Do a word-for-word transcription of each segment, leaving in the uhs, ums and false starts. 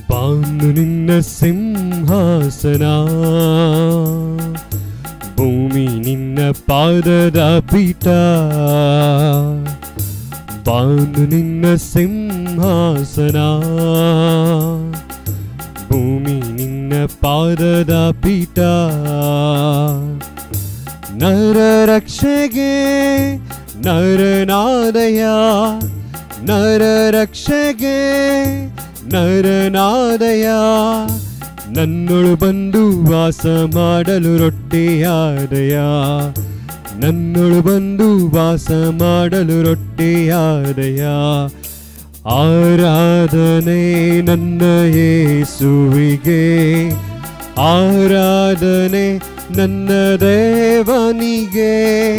ಬಾನು ನಿನ್ನ ಸಿಂಹಾಸನ, ಭೂಮಿ ನಿನ್ನ ಪಾದದ ಪೀಠ. ಬಾನು ನಿನ್ನ ಸಿಂಹಾಸನ, ಭೂಮಿ ನಿನ್ನ ಪಾದದ ಪೀಠ. ನರ ರಕ್ಷೆಗೆ ನರನಾದಯ, ನರ ರಕ್ಷೆಗೆ ನರನಾದಯ. ನನ್ನೊಳು ಬಂದು ವಾಸ ಮಾಡಲು ರೊಟ್ಟಿಯಾದಯ, ನನ್ನೊಳು ಬಂದು ವಾಸ ಮಾಡಲು ರೊಟ್ಟಿಯಾದಯ. ಆರಾಧನೆ ನನ್ನ ಯೇಸುವಿಗೆ, ಆರಾಧನೆ ನನ್ನ ದೇವನಿಗೆ.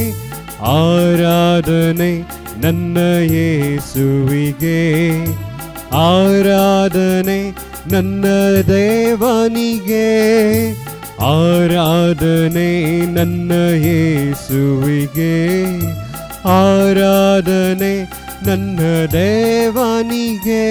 ಆರಾಧನೆ ನನ್ನ ಯೇಸುವಿಗೆ, ಆರಾಧನೆ ನನ್ನ ದೇವನಿಗೆ. ಆರಾಧನೆ ನನ್ನ ಯೇಸುವಿಗೆ, ಆರಾಧನೆ ನನ್ನ ದೇವನಿಗೆ.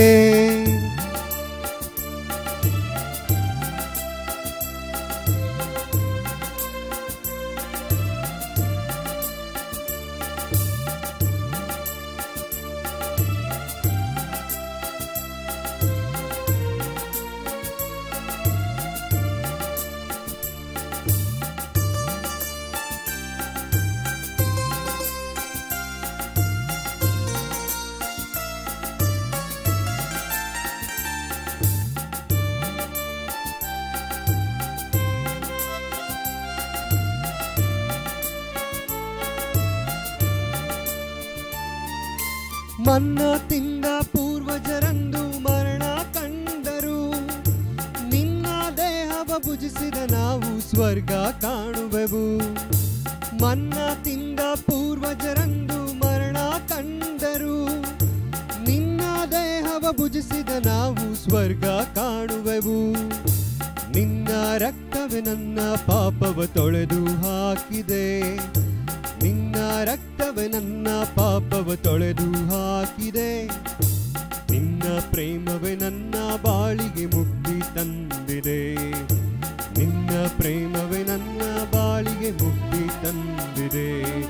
ಮನ್ನ ತಿಂದ ಪೂರ್ವಜರಂದು ಮರಣ ಕಂಡರು, ನಿನ್ನ ದೇಹವ ಭುಜಿಸಿದ ನಾವು ಸ್ವರ್ಗ ಕಾಣುವೆವು. ಮನ್ನ ತಿಂದ ಪೂರ್ವಜರಂದು ಮರಣ ಕಂಡರು, ನಿನ್ನ ದೇಹವ ಭುಜಿಸಿದ ನಾವು ಸ್ವರ್ಗ ಕಾಣುವೆವು. ನಿನ್ನ ರಕ್ತವೇ ನನ್ನ ಪಾಪವ ತೊಳೆದು ಹಾಕಿದೆ, ನಿನ್ನ ರಕ್ತವೇ ನನ್ನ ಪಾಪವ ತೊಳೆದು ಹಾಕಿದೆ. ನಿನ್ನ ಪ್ರೇಮವೇ ನನ್ನ ಬಾಳಿಗೆ ಮುಕ್ತಿ ತಂದಿದೆ, ನಿನ್ನ ಪ್ರೇಮವೇ ನನ್ನ ಬಾಳಿಗೆ ಮುಕ್ತಿ ತಂದಿದೆ.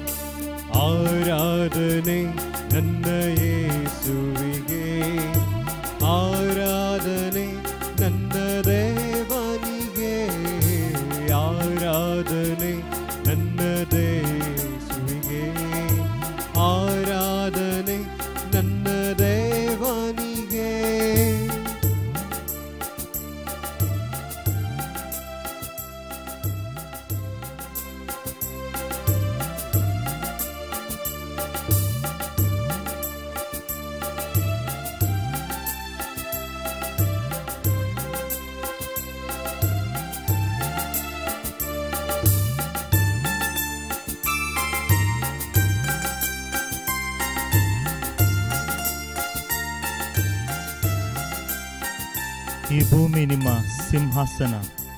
ಆರಾಧನೆ ನನ್ನ ಯೇಸುವಿಗೆ, ಆರಾಧನೆ ನನ್ನ ದೇವನಿಗೆ. ಆರಾಧನೆ ನನ್ನ ದೇವನಿಗೆ, ಆರಾಧನೆ ನನ್ನ ದೇವನಿಗೆ. ಈ ಭೂಮಿ ನಿಮ್ಮ ಸಿಂಹಾಸನ,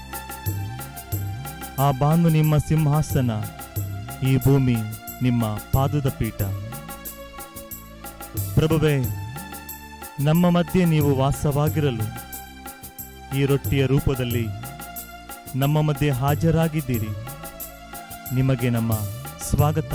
ಆ ಬಾನು ನಿಮ್ಮ ಸಿಂಹಾಸನ, ಈ ಭೂಮಿ ನಿಮ್ಮ ಪಾದದ ಪೀಠ. ಪ್ರಭುವೇ, ನಮ್ಮ ಮಧ್ಯೆ ನೀವು ವಾಸವಾಗಿರಲು ಈ ರೊಟ್ಟಿಯ ರೂಪದಲ್ಲಿ ನಮ್ಮ ಮಧ್ಯೆ ಹಾಜರಾಗಿದ್ದೀರಿ. ನಿಮಗೆ ನಮ್ಮ ಸ್ವಾಗತ.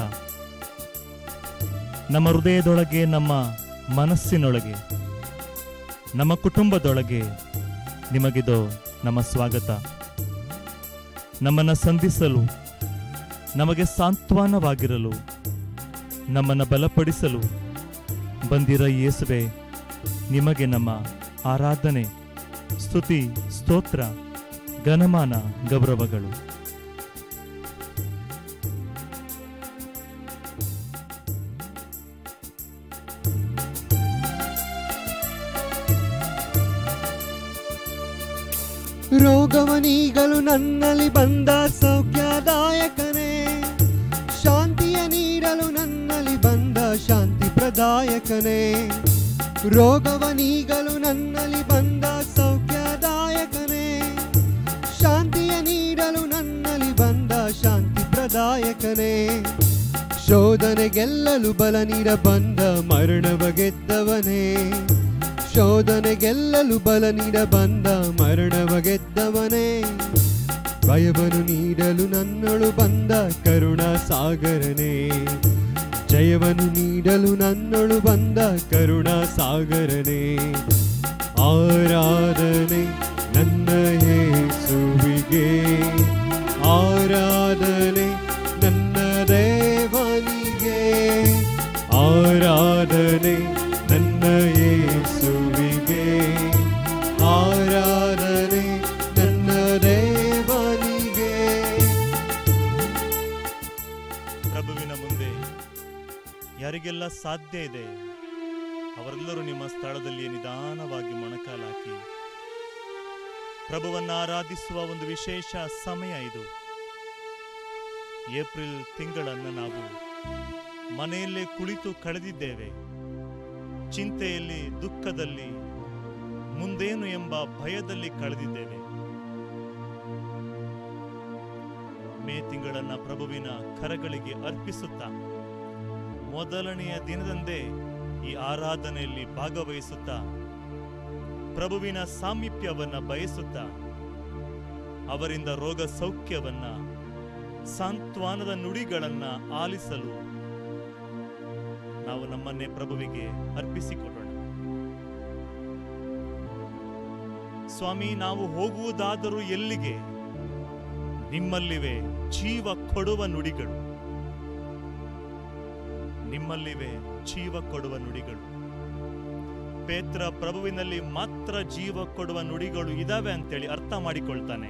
ನಮ್ಮ ಹೃದಯದೊಳಗೆ, ನಮ್ಮ ಮನಸ್ಸಿನೊಳಗೆ, ನಮ್ಮ ಕುಟುಂಬದೊಳಗೆ ನಿಮಗಿದು ನಮ್ಮ ಸ್ವಾಗತ. ನಮ್ಮನ್ನು ಸಂಧಿಸಲು, ನಮಗೆ ಸಾಂತ್ವನವಾಗಿರಲು, ನಮ್ಮನ್ನು ಬಲಪಡಿಸಲು ಬಂದಿರೋ ಯೇಸುವೆ, ನಿಮಗೆ ನಮ್ಮ ಆರಾಧನೆ, ಸ್ತುತಿ, ಸ್ತೋತ್ರ, ಘನಮಾನ, ಗೌರವಗಳು. ರೋಗವನೀಗಲು ನನ್ನಲ್ಲಿ ಬಂದ ಸೌಖ್ಯದಾಯಕನೇ, ಶಾಂತಿಯ ನೀಡಲು ನನ್ನಲ್ಲಿ ಬಂದ ಶಾಂತಿ ಪ್ರದಾಯಕನೇ. ರೋಗವನೀಗಲು ನನ್ನಲ್ಲಿ ಬಂದ ಸೌಖ್ಯದಾಯಕನೇ, ಶಾಂತಿಯ ನೀಡಲು ನನ್ನಲ್ಲಿ ಬಂದ ಶಾಂತಿ ಪ್ರದಾಯಕನೇ. ಶೋಧನೆ ಗೆಲ್ಲಲು ಬಲ ನೀಡ ಬಂದ ಮರಣವ ಗೆದ್ದವನೇ, ಶೋಧನೆ ಗೆಲ್ಲಲು ಬಲ ನೀಡ ಬಂದ ಮರಣವ ಗೆದ್ದವನೇ, ಭಯವನ್ನು ನೀಡಲು ನನ್ನಳು ಬಂದ ಕರುಣಾ ಸಾಗರನೇ, ಜಯವನ್ನು ನೀಡಲು ನನ್ನಳು ಬಂದ ಕರುಣಾ ಸಾಗರನೇ. ಆರಾಧನೆ ನನ್ನ ಯೇಸುವಿಗೆ, ಆರಾಧನೆ ನನ್ನ ದೇವನಿಗೆ, ಆರಾಧನೆ ನನ್ನ ಯೇಸುವಿಗೆ, ಆರಾಧನೆ ನನ್ನ ದೇವನಿಗೆ. ಪ್ರಭುವಿನ ಮುಂದೆ ಯಾರಿಗೆಲ್ಲ ಸಾಧ್ಯ ಇದೆ ಅವರೆಲ್ಲರೂ ನಿಮ್ಮ ಸ್ಥಳದಲ್ಲಿ ನಿಧಾನವಾಗಿ ಮೊಣಕಾಲಾಕಿ ಪ್ರಭುವನ್ನು ಆರಾಧಿಸುವ ಒಂದು ವಿಶೇಷ ಸಮಯ ಇದು. ಏಪ್ರಿಲ್ ತಿಂಗಳನ್ನು ನಾವು ಮನೆಯಲ್ಲೇ ಕುಳಿತು ಕಳೆದಿದ್ದೇವೆ. ಚಿಂತೆಯಲ್ಲಿ, ದುಃಖದಲ್ಲಿ, ಮುಂದೇನು ಎಂಬ ಭಯದಲ್ಲಿ ಕಳೆದಿದ್ದೇವೆ. ಮೇ ತಿಂಗಳನ್ನ ಪ್ರಭುವಿನ ಕರಗಳಿಗೆ ಅರ್ಪಿಸುತ್ತಾ ಮೊದಲನೆಯ ದಿನದಂದೇ ಈ ಆರಾಧನೆಯಲ್ಲಿ ಭಾಗವಹಿಸುತ್ತಾ ಪ್ರಭುವಿನ ಸಾಮೀಪ್ಯವನ್ನ ಬಯಸುತ್ತಾ ಅವರಿಂದ ರೋಗ ಸೌಖ್ಯವನ್ನ, ಸಾಂತ್ವನದ ನುಡಿಗಳನ್ನ ಆಲಿಸಲು ನಾವು ನಮ್ಮನ್ನೇ ಪ್ರಭುವಿಗೆ ಅರ್ಪಿಸಿಕೊಡೋಣ. ಸ್ವಾಮಿ, ನಾವು ಹೋಗುವುದಾದರೂ ಎಲ್ಲಿಗೆ? ನಿಮ್ಮಲ್ಲಿವೆ ಜೀವ ಕೊಡುವ ನುಡಿಗಳು, ನಿಮ್ಮಲ್ಲಿವೆ ಜೀವ ಕೊಡುವ ನುಡಿಗಳು. ಪೇತ್ರ ಪ್ರಭುವಿನಲ್ಲಿ ಮಾತ್ರ ಜೀವ ಕೊಡುವ ನುಡಿಗಳು ಇದಾವೆ ಅಂತೇಳಿ ಅರ್ಥ ಮಾಡಿಕೊಳ್ತಾನೆ.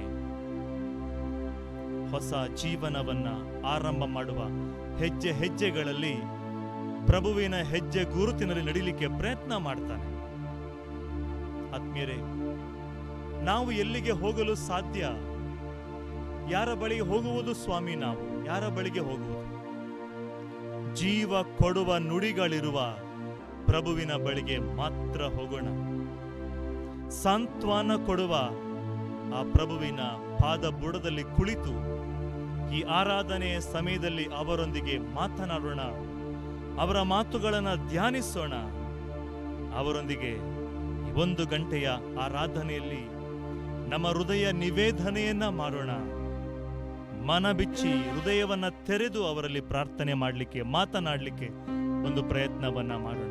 ಹೊಸ ಜೀವನವನ್ನ ಆರಂಭ ಮಾಡುವ ಹೆಜ್ಜೆ ಹೆಜ್ಜೆಗಳಲ್ಲಿ ಪ್ರಭುವಿನ ಹೆಜ್ಜೆ ಗುರುತಿನಲ್ಲಿ ನಡಿಲಿಕ್ಕೆ ಪ್ರಯತ್ನ ಮಾಡ್ತಾನೆ. ಆತ್ಮೀಯರೇ, ನಾವು ಎಲ್ಲಿಗೆ ಹೋಗಲು ಸಾಧ್ಯ? ಯಾರ ಬಳಿಗೆ ಹೋಗುವುದು ಸ್ವಾಮಿ? ನಾವು ಯಾರ ಬಳಿಗೆ ಹೋಗುವುದು? ಜೀವ ಕೊಡುವ ನುಡಿಗಳಿರುವ ಪ್ರಭುವಿನ ಬಳಿಗೆ ಮಾತ್ರ ಹೋಗೋಣ. ಸಾಂತ್ವನ ಕೊಡುವ ಆ ಪ್ರಭುವಿನ ಪಾದ ಬುಡದಲ್ಲಿ ಕುಳಿತು ಈ ಆರಾಧನೆಯ ಸಮಯದಲ್ಲಿ ಅವರೊಂದಿಗೆ ಮಾತನಾಡೋಣ, ಅವರ ಮಾತುಗಳನ್ನು ಧ್ಯಾನಿಸೋಣ. ಅವರೊಂದಿಗೆ ಒಂದು ಗಂಟೆಯ ಆರಾಧನೆಯಲ್ಲಿ ನಮ್ಮ ಹೃದಯ ನಿವೇದನೆಯನ್ನ ಮಾಡೋಣ. ಮನ ಬಿಚ್ಚಿ ಹೃದಯವನ್ನ ತೆರೆದು ಅವರಲ್ಲಿ ಪ್ರಾರ್ಥನೆ ಮಾಡಲಿಕ್ಕೆ, ಮಾತನಾಡಲಿಕ್ಕೆ ಒಂದು ಪ್ರಯತ್ನವನ್ನ ಮಾಡೋಣ.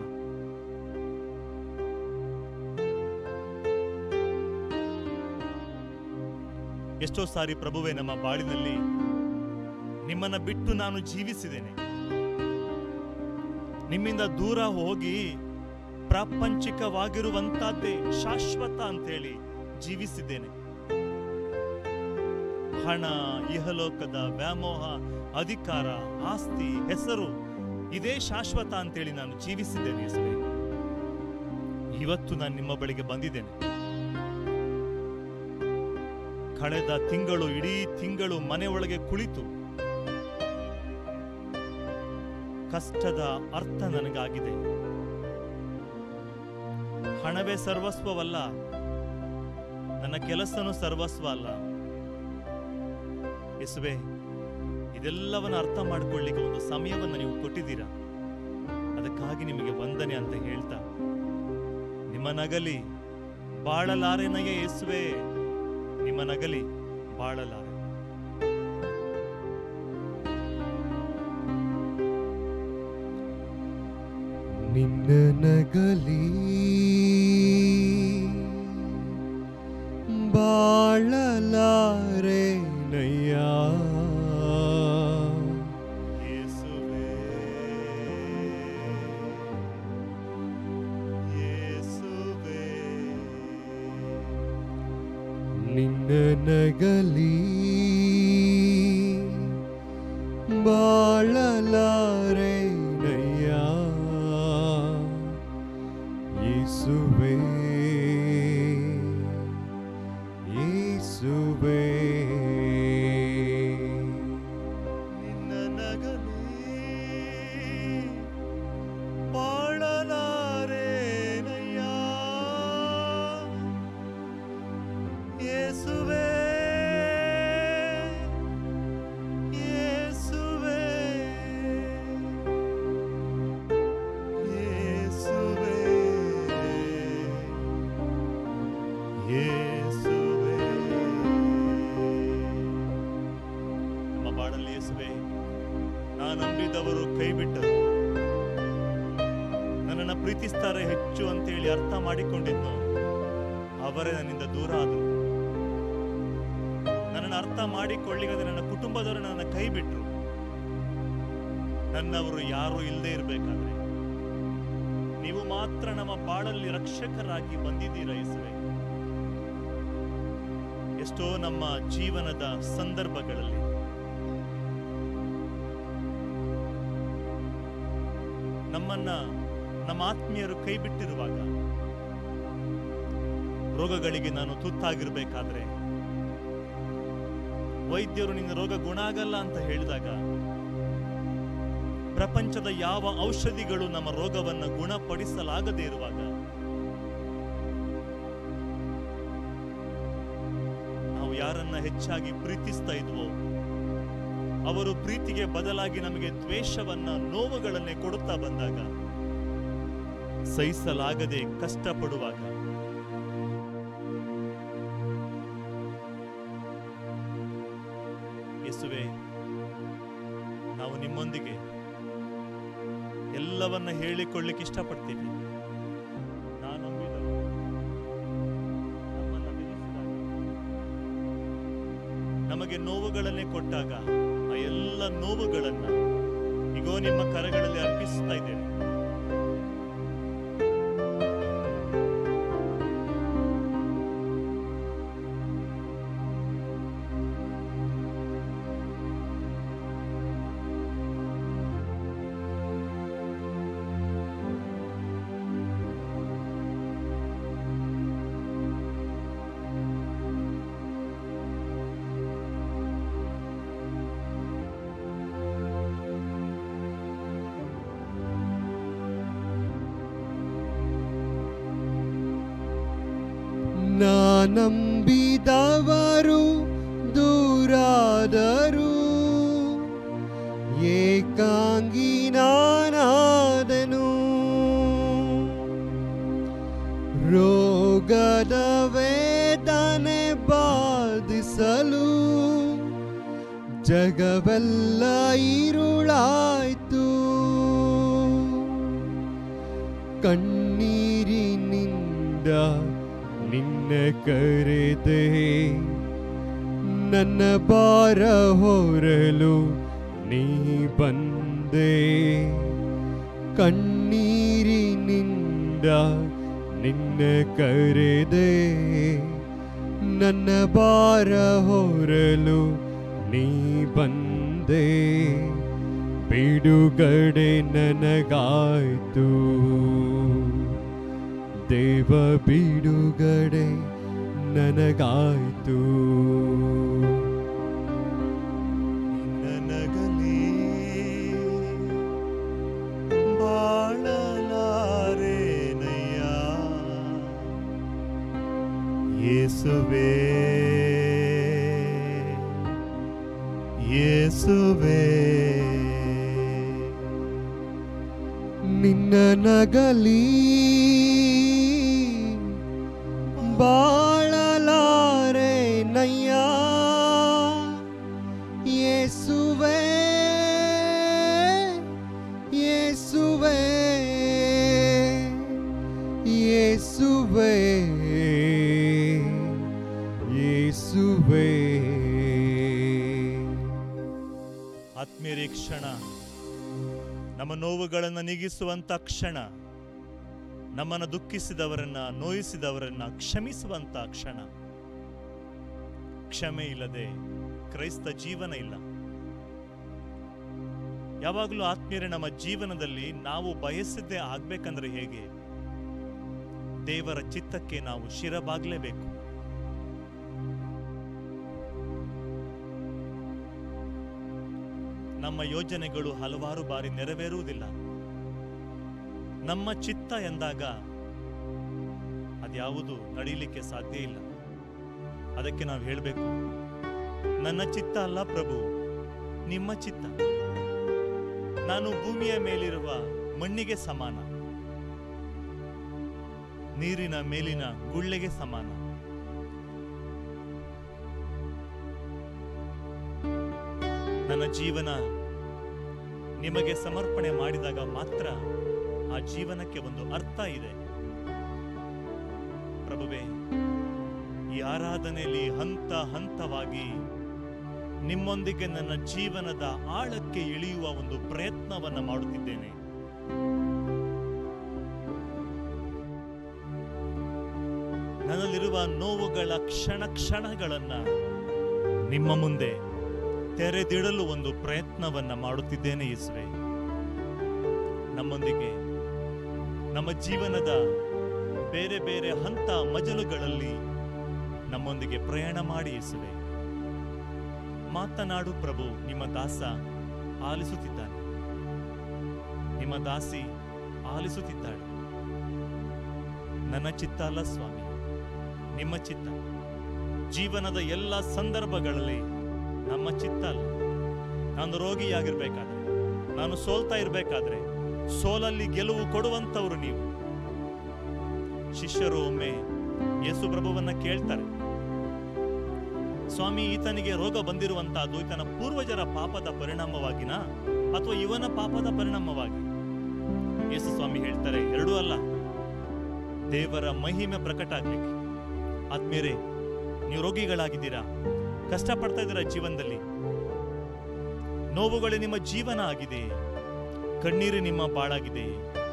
ಎಷ್ಟೋ ಸಾರಿ ಪ್ರಭುವೇ, ನಮ್ಮ ಬಾಳಿನಲ್ಲಿ ನಿಮ್ಮನ್ನ ಬಿಟ್ಟು ನಾನು ಜೀವಿಸಿದ್ದೇನೆ, ನಿಮ್ಮಿಂದ ದೂರ ಹೋಗಿ ಪ್ರಾಪಂಚಿಕವಾಗಿರುವಂತಹದ್ದೇ ಶಾಶ್ವತ ಅಂತೇಳಿ ಜೀವಿಸಿದ್ದೇನೆ. ಹಣ, ಇಹಲೋಕದ ವ್ಯಾಮೋಹ, ಅಧಿಕಾರ, ಆಸ್ತಿ, ಹೆಸರು ಇದೇ ಶಾಶ್ವತ ಅಂತೇಳಿ ನಾನು ಜೀವಿಸಿದ್ದೇನೆ. ಯೇಸುವೇ, ಇವತ್ತು ನಾನು ನಿಮ್ಮ ಬಳಿಗೆ ಬಂದಿದ್ದೇನೆ. ಕಳೆದ ತಿಂಗಳು, ಇಡೀ ತಿಂಗಳು ಮನೆ ಒಳಗೆ ಕುಳಿತು ಕಷ್ಟದ ಅರ್ಥ ನನಗಾಗಿದೆ. ಹಣವೇ ಸರ್ವಸ್ವವಲ್ಲ, ನನ್ನ ಕೆಲಸನೂ ಸರ್ವಸ್ವ ಅಲ್ಲ. ಯೇಸುವೇ, ಇದೆಲ್ಲವನ್ನು ಅರ್ಥ ಮಾಡಿಕೊಳ್ಳಿಕ್ಕೆ ಒಂದು ಸಮಯವನ್ನು ನೀವು ಕೊಟ್ಟಿದ್ದೀರಾ. ಅದಕ್ಕಾಗಿ ನಿಮಗೆ ವಂದನೆ ಅಂತ ಹೇಳ್ತಾ, ನಿಮ್ಮ ನಗಲಿ ಬಾಳಲಾರೆನಯ್ಯ ಯೇಸುವೇ, ನಿಮ್ಮ ನಗಲಿ ಬಾಳಲಾರೆ. ನಿನ್ನ ನಗಲಿ ಬಾಳಲಾರೆ ನಯ್ಯ ಯೇಸುವೇ, ಯೇಸುವೇ. ನಿನ್ನ ನಗಲಿ ಬಾಳಲಾರೆ ನಯ್ಯ ಯೇಸುವೇ, ಯೇಸುವೇ. ನಿನ್ನ ನಗಲಿ ಬಾಳಲಾರೆನಯ್ಯ ಯೇಸುವೇ, ಯೇಸುವೇ, ಯೇಸುವೇ. ನಂಬಿದವರು ಕೈ ಬಿಟ್ಟರು. ನನ್ನನ್ನು ಪ್ರೀತಿಸ್ತಾರೆ ಹೆಚ್ಚು ಅಂತೇಳಿ ಅರ್ಥ ಮಾಡಿಕೊಂಡಿದ್ನು, ಅವರೇ ನನ್ನಿಂದ ದೂರ ಆದರು. ನನ್ನನ್ನು ಅರ್ಥ ಮಾಡಿಕೊಳ್ಳಿಗದೆ ನನ್ನ ಕುಟುಂಬದವರು ನನ್ನ ಕೈ ಬಿಟ್ಟರು. ನನ್ನವರು ಯಾರು ಇಲ್ಲದೆ ಇರಬೇಕಾದ್ರೆ ನೀವು ಮಾತ್ರ ನಮ್ಮ ಬಾಳಲ್ಲಿ ರಕ್ಷಕರಾಗಿ ಬಂದಿದ್ದೀರಾ ಯೇಸುವೆ. ಎಷ್ಟೋ ನಮ್ಮ ಜೀವನದ ಸಂದರ್ಭಗಳಲ್ಲಿ ನಮ್ಮನ್ನ ನಮ್ಮ ಆತ್ಮೀಯರು ಕೈ ಬಿಟ್ಟಿರುವಾಗ, ರೋಗಗಳಿಗೆ ನಾನು ತುತ್ತಾಗಿರ್ಬೇಕಾದ್ರೆ, ವೈದ್ಯರು ನಿನ್ನ ರೋಗ ಗುಣ ಆಗಲ್ಲ ಅಂತ ಹೇಳಿದಾಗ, ಪ್ರಪಂಚದ ಯಾವ ಔಷಧಿಗಳು ನಮ್ಮ ರೋಗವನ್ನು ಗುಣಪಡಿಸಲಾಗದೇ ಇರುವಾಗ, ನಾವು ಯಾರನ್ನ ಹೆಚ್ಚಾಗಿ ಪ್ರೀತಿಸ್ತಾ ಇದ್ವೋ ಅವರು ಪ್ರೀತಿಗೆ ಬದಲಾಗಿ ನಮಗೆ ದ್ವೇಷವನ್ನ, ನೋವುಗಳನ್ನೇ ಕೊಡುತ್ತಾ ಬಂದಾಗ, ಸಹಿಸಲಾಗದೆ ಕಷ್ಟಪಡುವಾಗ, ಯೇಸುವೆ, ನಾವು ನಿಮ್ಮೊಂದಿಗೆ ಎಲ್ಲವನ್ನ ಹೇಳಿಕೊಳ್ಳಿಕ್ಕೆ ಇಷ್ಟಪಡ್ತೀವಿ. ನಾನು ನಂಬಿದವರು ನಮ್ಮನ್ನ ಬೆಳೆಸಿದಾಗ, ನಮಗೆ ನೋವುಗಳನ್ನೇ ಕೊಟ್ಟಾಗ, ಆ ಎಲ್ಲ ನೋವುಗಳನ್ನ ಈಗೋ ನಿಮ್ಮ ಕರಗಳಲ್ಲಿ ಅರ್ಪಿಸ್ತಾ ಇದ್ದೇವೆ. ನಂಬಿದವರು ದೂರಾದರು, ಏಕಾಂಗಿ ನಾನಾದನು. ರೋಗದ ವೇದನೆ ಬಾಧಿಸಲು ಜಗವೆಲ್ಲ ಇರುಳಾಯ್ತು. ಕಣ್ಣೀರಿನಿಂದ ನಿನ್ನ ಕರೆದೆ, ನನ್ನ ಭಾರ ಹೊರಲು ನೀ ಬಂದೆ. ಕಣ್ಣೀರಿನಿಂದ ನಿನ್ನ ಕರೆದೆ, ನನ್ನ ಭಾರ ಹೊರಲು ನೀ ಬಂದೆ. ಬಿಡುಗಡೆ ನನಗಾಯ್ತು ದೇವ, ಬಿಡುಗಡೆ ನನಗಾಯ್ತು. ನನಗಲಿ ಬಾಳಲಾರೆನಯ್ಯ ಯೇಸುವೇ, ಯೇಸುವೇ. ನಿನ್ನ ನಗಲಿ ಬಾಳಲಾರೆ ನಯ್ಯ ಯೇಸುವೇ, ಯೇಸುವೇ, ಯೇಸುವೇ, ಯೇಸುವೇ. ಆತ್ಮೀಯರೇ, ಕ್ಷಣ ನಮ್ಮ ನೋವುಗಳನ್ನು ನೀಗಿಸುವಂತ ಕ್ಷಣ, ನಮ್ಮನ್ನು ದುಃಖಿಸಿದವರನ್ನ, ನೋಯಿಸಿದವರನ್ನ ಕ್ಷಮಿಸುವಂತ ಕ್ಷಣ. ಕ್ಷಮೆ ಇಲ್ಲದೆ ಕ್ರೈಸ್ತ ಜೀವನ ಇಲ್ಲ. ಯಾವಾಗಲೂ ಆತ್ಮೀಯರೇ, ನಮ್ಮ ಜೀವನದಲ್ಲಿ ನಾವು ಬಯಸಿದ್ದೇ ಆಗ್ಬೇಕಂದ್ರೆ ಹೇಗೆ? ದೇವರ ಚಿತ್ತಕ್ಕೆ ನಾವು ಶಿರಬಾಗ್ಲೇಬೇಕು. ನಮ್ಮ ಯೋಜನೆಗಳು ಹಲವಾರು ಬಾರಿ ನೆರವೇರುವುದಿಲ್ಲ. ನಮ್ಮ ಚಿತ್ತ ಎಂದಾಗ ಅದ್ಯಾವುದು ನಡೀಲಿಕ್ಕೆ ಸಾಧ್ಯ ಇಲ್ಲ. ಅದಕ್ಕೆ ನಾವು ಹೇಳಬೇಕು, ನನ್ನ ಚಿತ್ತ ಅಲ್ಲ ಪ್ರಭು, ನಿಮ್ಮ ಚಿತ್ತ. ನಾನು ಭೂಮಿಯ ಮೇಲಿರುವ ಮಣ್ಣಿಗೆ ಸಮಾನ, ನೀರಿನ ಮೇಲಿನ ಗುಳ್ಳೆಗೆ ಸಮಾನ. ನನ್ನ ಜೀವನ ನಿಮಗೆ ಸಮರ್ಪಣೆ ಮಾಡಿದಾಗ ಮಾತ್ರ ಆ ಜೀವನಕ್ಕೆ ಒಂದು ಅರ್ಥ ಇದೆ. ಪ್ರಭುವೇ, ಈ ಆರಾಧನೆಯಲ್ಲಿ ಹಂತ ಹಂತವಾಗಿ ನಿಮ್ಮೊಂದಿಗೆ ನನ್ನ ಜೀವನದ ಆಳಕ್ಕೆ ಇಳಿಯುವ ಒಂದು ಪ್ರಯತ್ನವನ್ನ ಮಾಡುತ್ತಿದ್ದೇನೆ. ನನ್ನಲ್ಲಿರುವ ನೋವುಗಳ ಕ್ಷಣ ಕ್ಷಣಗಳನ್ನ ನಿಮ್ಮ ಮುಂದೆ ತೆರೆದಿಡಲು ಒಂದು ಪ್ರಯತ್ನವನ್ನ ಮಾಡುತ್ತಿದ್ದೇನೆ ಯೇಸುವೆ. ನಮ್ಮೊಂದಿಗೆ ನಮ್ಮ ಜೀವನದ ಬೇರೆ ಬೇರೆ ಹಂತ ಮಜಲುಗಳಲ್ಲಿ ನಮ್ಮೊಂದಿಗೆ ಪ್ರಯಾಣ ಮಾಡಿ ಯೇಸುವೆ. ಮಾತನಾಡು ಪ್ರಭು, ನಿಮ್ಮ ದಾಸ ಆಲಿಸುತ್ತಿದ್ದಾನೆ, ನಿಮ್ಮ ದಾಸಿ ಆಲಿಸುತ್ತಿದ್ದಾಳೆ. ನನ್ನ ಚಿತ್ತ ಅಲ್ಲ ಸ್ವಾಮಿ, ನಿಮ್ಮ ಚಿತ್ತ. ಜೀವನದ ಎಲ್ಲ ಸಂದರ್ಭಗಳಲ್ಲಿ ನಮ್ಮ ಚಿತ್ತ ಅಲ್ಲ. ನಾನು ರೋಗಿಯಾಗಿರ್ಬೇಕಾದ್ರೆ, ನಾನು ಸೋಲ್ತಾ ಇರಬೇಕಾದ್ರೆ ಸೋಲಲ್ಲಿ ಗೆಲುವು ಕೊಡುವಂತವರು ನೀವು. ಶಿಷ್ಯರು ಒಮ್ಮೆ ಯೇಸು ಪ್ರಭುವನ್ನ ಕೇಳ್ತಾರೆ, ಸ್ವಾಮಿ, ಈತನಿಗೆ ರೋಗ ಬಂದಿರುವಂತಹದ್ದು ಈತನ ಪೂರ್ವಜರ ಪಾಪದ ಪರಿಣಾಮವಾಗಿನಾ ಅಥವಾ ಇವನ ಪಾಪದ ಪರಿಣಾಮವಾಗಿ? ಯೇಸು ಸ್ವಾಮಿ ಹೇಳ್ತಾರೆ, ಎರಡೂ ಅಲ್ಲ, ದೇವರ ಮಹಿಮೆ ಪ್ರಕಟ ಆಗ್ಲಿಕ್ಕೆ. ಆದ್ಮೇಲೆ ನೀವು ರೋಗಿಗಳಾಗಿದ್ದೀರಾ, ಕಷ್ಟಪಡ್ತಾ ಇದ್ದೀರಾ, ಜೀವನದಲ್ಲಿ ನೋವುಗಳೇ ನಿಮ್ಮ ಜೀವನ ಆಗಿದೆ, ಕಣ್ಣೀರು ನಿಮ್ಮ ಬಾಳಾಗಿದೆ.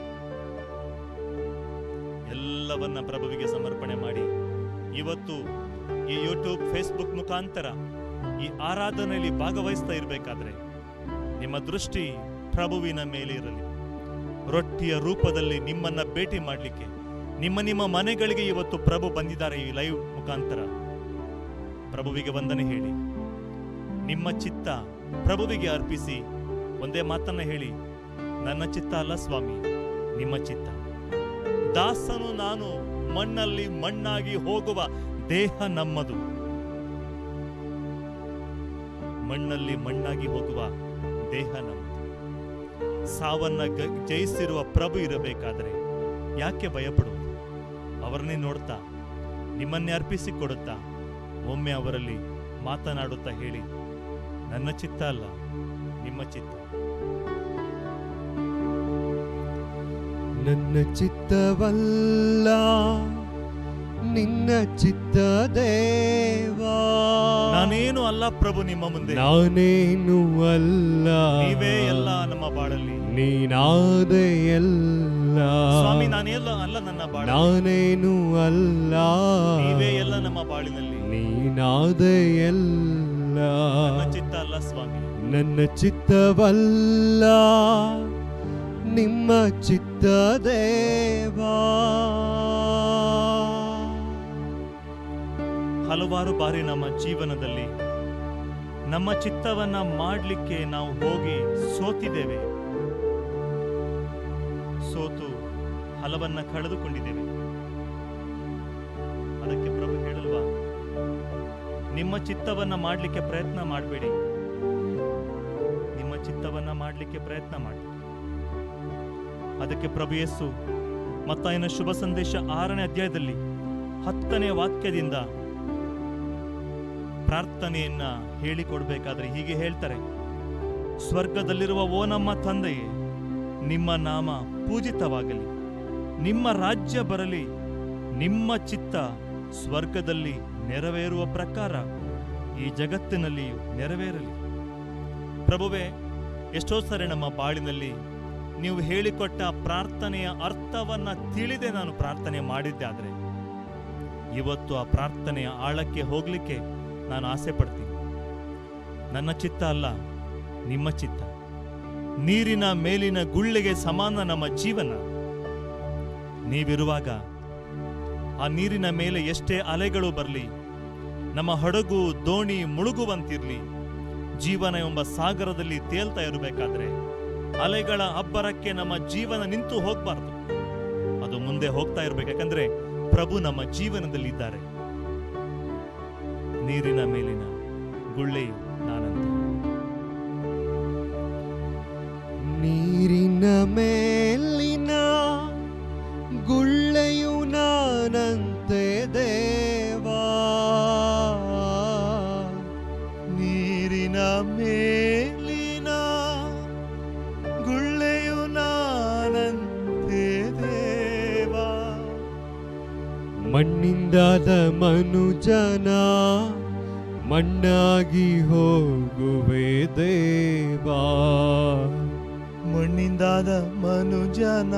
ಎಲ್ಲವನ್ನ ಪ್ರಭುವಿಗೆ ಸಮರ್ಪಣೆ ಮಾಡಿ ಇವತ್ತು ಈ ಯೂಟ್ಯೂಬ್, ಫೇಸ್ಬುಕ್ ಮುಖಾಂತರ ಈ ಆರಾಧನೆಯಲ್ಲಿ ಭಾಗವಹಿಸ್ತಾ ಇರಬೇಕಾದ್ರೆ ನಿಮ್ಮ ದೃಷ್ಟಿ ಪ್ರಭುವಿನ ಮೇಲೆ ಇರಲಿ. ರೊಟ್ಟಿಯ ರೂಪದಲ್ಲಿ ನಿಮ್ಮನ್ನ ಭೇಟಿ ಮಾಡಲಿಕ್ಕೆ ನಿಮ್ಮ ನಿಮ್ಮ ಮನೆಗಳಿಗೆ ಇವತ್ತು ಪ್ರಭು ಬಂದಿದ್ದಾರೆ. ಈ ಲೈವ್ ಮುಖಾಂತರ ಪ್ರಭುವಿಗೆ ವಂದನೆ ಹೇಳಿ, ನಿಮ್ಮ ಚಿತ್ತ ಪ್ರಭುವಿಗೆ ಅರ್ಪಿಸಿ ಒಂದೇ ಮಾತನ್ನ ಹೇಳಿ, ನನ್ನ ಚಿತ್ತ ಅಲ್ಲ ಸ್ವಾಮಿ, ನಿಮ್ಮ ಚಿತ್ತ. ದಾಸನು ನಾನು, ಮಣ್ಣಲ್ಲಿ ಮಣ್ಣಾಗಿ ಹೋಗುವ ದೇಹ ನಮ್ಮದು. ಮಣ್ಣಲ್ಲಿ ಮಣ್ಣಾಗಿ ಹೋಗುವ ದೇಹ ನಮ್ಮದು. ಸಾವನ್ನ ಜಯಿಸಿರುವ ಪ್ರಭು ಇರಬೇಕಾದ್ರೆ ಯಾಕೆ ಭಯಪಡುವುದು? ಅವರನ್ನೇ ನೋಡ್ತಾ, ನಿಮ್ಮನ್ನೇ ಅರ್ಪಿಸಿಕೊಡುತ್ತಾ, ಒಮ್ಮೆ ಅವರಲ್ಲಿ ಮಾತನಾಡುತ್ತಾ ಹೇಳಿ, ನನ್ನ ಚಿತ್ತ ಅಲ್ಲ, ನಿಮ್ಮ ಚಿತ್ತ. ನನ್ನ ಚಿತ್ತವಲ್ಲ, ನಿನ್ನ ಚಿತ್ತ ದೇವಾ. ನಾನೇನು ಅಲ್ಲ ಪ್ರಭು ನಿಮ್ಮ ಮುಂದೆ, ನಾನೇನು ಅಲ್ಲ, ನೀವೇ ಎಲ್ಲ ನಮ್ಮ ಬಾಳಲ್ಲಿ, ನೀನಾದೆ ಎಲ್ಲ ಸ್ವಾಮಿ. ನಾನೆಲ್ಲ ಅಲ್ಲ ನನ್ನ ಬಾಳ, ನಾನೇನು ಅಲ್ಲ, ನೀವೇ ಎಲ್ಲ ನಮ್ಮ ಬಾಳಿನಲ್ಲಿ, ನೀನಾದೆ ಎಲ್ಲ. ನನ್ನ ಚಿತ್ತ ಅಲ್ಲ ಸ್ವಾಮಿ, ನನ್ನ ಚಿತ್ತವಲ್ಲ, ನಿಮ್ಮ ಚಿತ್ತ ದೇವಾ. ಹಲವಾರು ಬಾರಿ ನಮ್ಮ ಜೀವನದಲ್ಲಿ ನಮ್ಮ ಚಿತ್ತವನ್ನ ಮಾಡಲಿಕ್ಕೆ ನಾವು ಹೋಗಿ ಸೋತಿದ್ದೇವೆ, ಸೋತು ಹಲವನ್ನ ಕಳೆದುಕೊಂಡಿದ್ದೇವೆ. ಅದಕ್ಕೆ ಪ್ರಭು ಹೇಳಲ್ವಾ, ನಿಮ್ಮ ಚಿತ್ತವನ್ನ ಮಾಡಲಿಕ್ಕೆ ಪ್ರಯತ್ನ ಮಾಡಬೇಡಿ, ನಿಮ್ಮ ಚಿತ್ತವನ್ನ ಮಾಡಲಿಕ್ಕೆ ಪ್ರಯತ್ನ ಮಾಡಿ. ಅದಕ್ಕೆ ಪ್ರಭು ಯೇಸು ಮತ್ತಾಯನ ಶುಭ ಸಂದೇಶ ಆರನೇ ಅಧ್ಯಾಯದಲ್ಲಿ ಹತ್ತನೇ ವಾಕ್ಯದಿಂದ ಪ್ರಾರ್ಥನೆಯನ್ನ ಹೇಳಿಕೊಡ್ಬೇಕಾದ್ರೆ ಹೀಗೆ ಹೇಳ್ತಾರೆ, ಸ್ವರ್ಗದಲ್ಲಿರುವ ಓ ನಮ್ಮ ತಂದೆಯೇ, ನಿಮ್ಮ ನಾಮ ಪೂಜಿತವಾಗಲಿ, ನಿಮ್ಮ ರಾಜ್ಯ ಬರಲಿ, ನಿಮ್ಮ ಚಿತ್ತ ಸ್ವರ್ಗದಲ್ಲಿ ನೆರವೇರುವ ಪ್ರಕಾರ ಈ ಜಗತ್ತಿನಲ್ಲಿಯೂ ನೆರವೇರಲಿ. ಪ್ರಭುವೇ, ಎಷ್ಟೋ ಸರಿ ನಮ್ಮ ಬಾಳಿನಲ್ಲಿ ನೀವು ಹೇಳಿಕೊಟ್ಟ ಪ್ರಾರ್ಥನೆಯ ಅರ್ಥವನ್ನ ತಿಳಿದೇ ನಾನು ಪ್ರಾರ್ಥನೆ ಮಾಡಿದ್ದೆ. ಆದರೆ ಇವತ್ತು ಆ ಪ್ರಾರ್ಥನೆಯ ಆಳಕ್ಕೆ ಹೋಗ್ಲಿಕ್ಕೆ ನಾನು ಆಸೆ ಪಡ್ತೀನಿ. ನನ್ನ ಚಿತ್ತ ಅಲ್ಲ, ನಿಮ್ಮ ಚಿತ್ತ. ನೀರಿನ ಮೇಲಿನ ಗುಳ್ಳೆಗೆ ಸಮಾನ ನಮ್ಮ ಜೀವನ. ನೀವಿರುವಾಗ ಆ ನೀರಿನ ಮೇಲೆ ಎಷ್ಟೇ ಅಲೆಗಳು ಬರಲಿ, ನಮ್ಮ ಹಡಗು ದೋಣಿ ಮುಳುಗುವಂತಿರ್ಲಿ, ಜೀವನ ಎಂಬ ಸಾಗರದಲ್ಲಿ ತೇಲ್ತಾ ಇರಬೇಕಾದ್ರೆ ಅಲೆಗಳ ಅಬ್ಬರಕ್ಕೆ ನಮ್ಮ ಜೀವನ ನಿಂತು ಹೋಗ್ಬಾರ್ದು, ಅದು ಮುಂದೆ ಹೋಗ್ತಾ ಇರ್ಬೇಕು. ಯಾಕಂದ್ರೆ ಪ್ರಭು ನಮ್ಮ ಜೀವನದಲ್ಲಿದ್ದಾರೆ. ನೀರಿನ ಮೇಲಿನ ಗುಳ್ಳೆಯು ನಾನಂತೆ. ನೀರಿನ ಮೇಲಿನ ಗುಳ್ಳೆಯು ನಾನಂತೆ ದೇವಾ. ನೀರಿನ ಮೇಲಿನ ಮಣ್ಣಿಂದಾದ ಮನುಜನ ಮಣ್ಣಾಗಿ ಹೋಗುವೆ ದೇವಾ. ಮಣ್ಣಿಂದಾದ ಮನುಜನ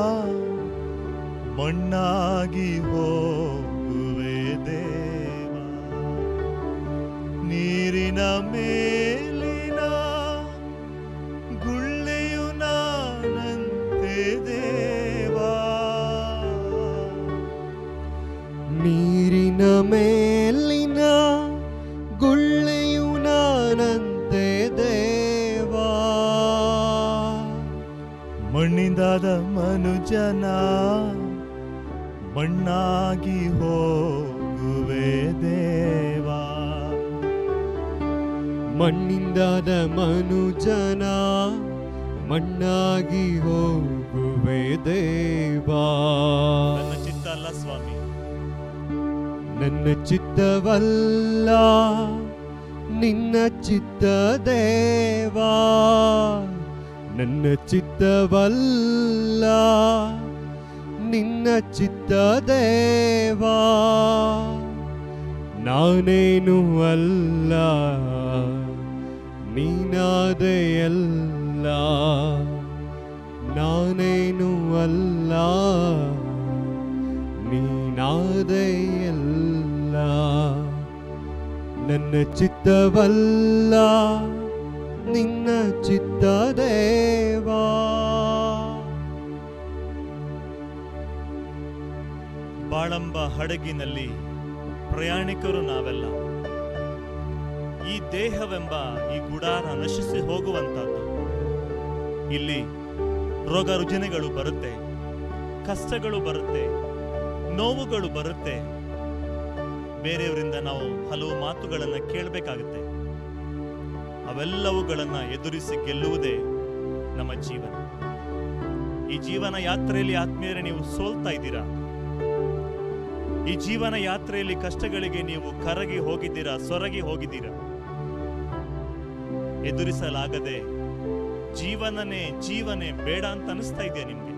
ಮಣ್ಣಾಗಿ ಹೋಗುವೆ ದೇವ. ನೀರಿನ ಮೇಲಿನ ಗುಳ್ಳೆಯು ನಾನಂತೆ ದೇವಾ. ನೀರಿನ ಮೇಲಿನ ಗುಳ್ಳೆಯು ನಾನಂತೆ ದೇವಾ. ಮಣ್ಣಿಂದಾದ ಮನುಜನ ಮಣ್ಣಾಗಿ ಹೋಗುವೆ ದೇವಾ. ಮಣ್ಣಿಂದಾದ ಮನುಜನ ಮಣ್ಣಾಗಿ ಹೋಗುವೆ ದೇವಾ. ನನ್ನ ಚಿತ್ತ ಅಲ್ಲ ಸ್ವಾಮಿ, ನನ್ನ ಚಿತ್ತವಲ್ಲ ನಿನ್ನ ಚಿತ್ತ ದೇವಾ. ನನ್ನ ಚಿತ್ತವಲ್ಲ ನಿನ್ನ ಚಿತ್ತ ದೇವಾ. ನಾನೇನು ಅಲ್ಲ ನೀನಾದೆಯಲ್ಲ. ನಾನೇನು ಅಲ್ಲ ನೀನಾದೆಯಲ್ಲ. ನನ್ನ ಚಿತ್ತವಲ್ಲ ನಿನ್ನ ಚಿತ್ತ ದೇವಾ. ಬಾಳಂಬ ಹಡಗಿನಲ್ಲಿ ಪ್ರಯಾಣಿಕರು ನಾವೆಲ್ಲ. ಈ ದೇಹವೆಂಬ ಈ ಗುಡಾರ ನಶಿಸಿ ಹೋಗುವಂತಹದ್ದು. ಇಲ್ಲಿ ರೋಗ ರುಜಿನಗಳು ಬರುತ್ತೆ, ಕಷ್ಟಗಳು ಬರುತ್ತೆ, ನೋವುಗಳು ಬರುತ್ತೆ. ಬೇರೆಯವರಿಂದ ನಾವು ಹಲವು ಮಾತುಗಳನ್ನು ಕೇಳಬೇಕಾಗುತ್ತೆ. ಅವೆಲ್ಲವುಗಳನ್ನು ಎದುರಿಸಿ ಗೆಲ್ಲುವುದೇ ನಮ್ಮ ಜೀವನ. ಈ ಜೀವನ ಯಾತ್ರೆಯಲ್ಲಿ ಆತ್ಮೀಯರೇ ನೀವು ಸೋಲ್ತಾ ಇದ್ದೀರಾ. ಈ ಜೀವನ ಯಾತ್ರೆಯಲ್ಲಿ ಕಷ್ಟಗಳಿಗೆ ನೀವು ಕರಗಿ ಹೋಗಿದ್ದೀರಾ, ಸೊರಗಿ ಹೋಗಿದ್ದೀರಾ. ಎದುರಿಸಲಾಗದೆ ಜೀವನನೇ ಜೀವನೇ ಬೇಡ ಅಂತ ಅನಿಸ್ತಾ ಇದೆಯಾ ನಿಮ್ಗೆ?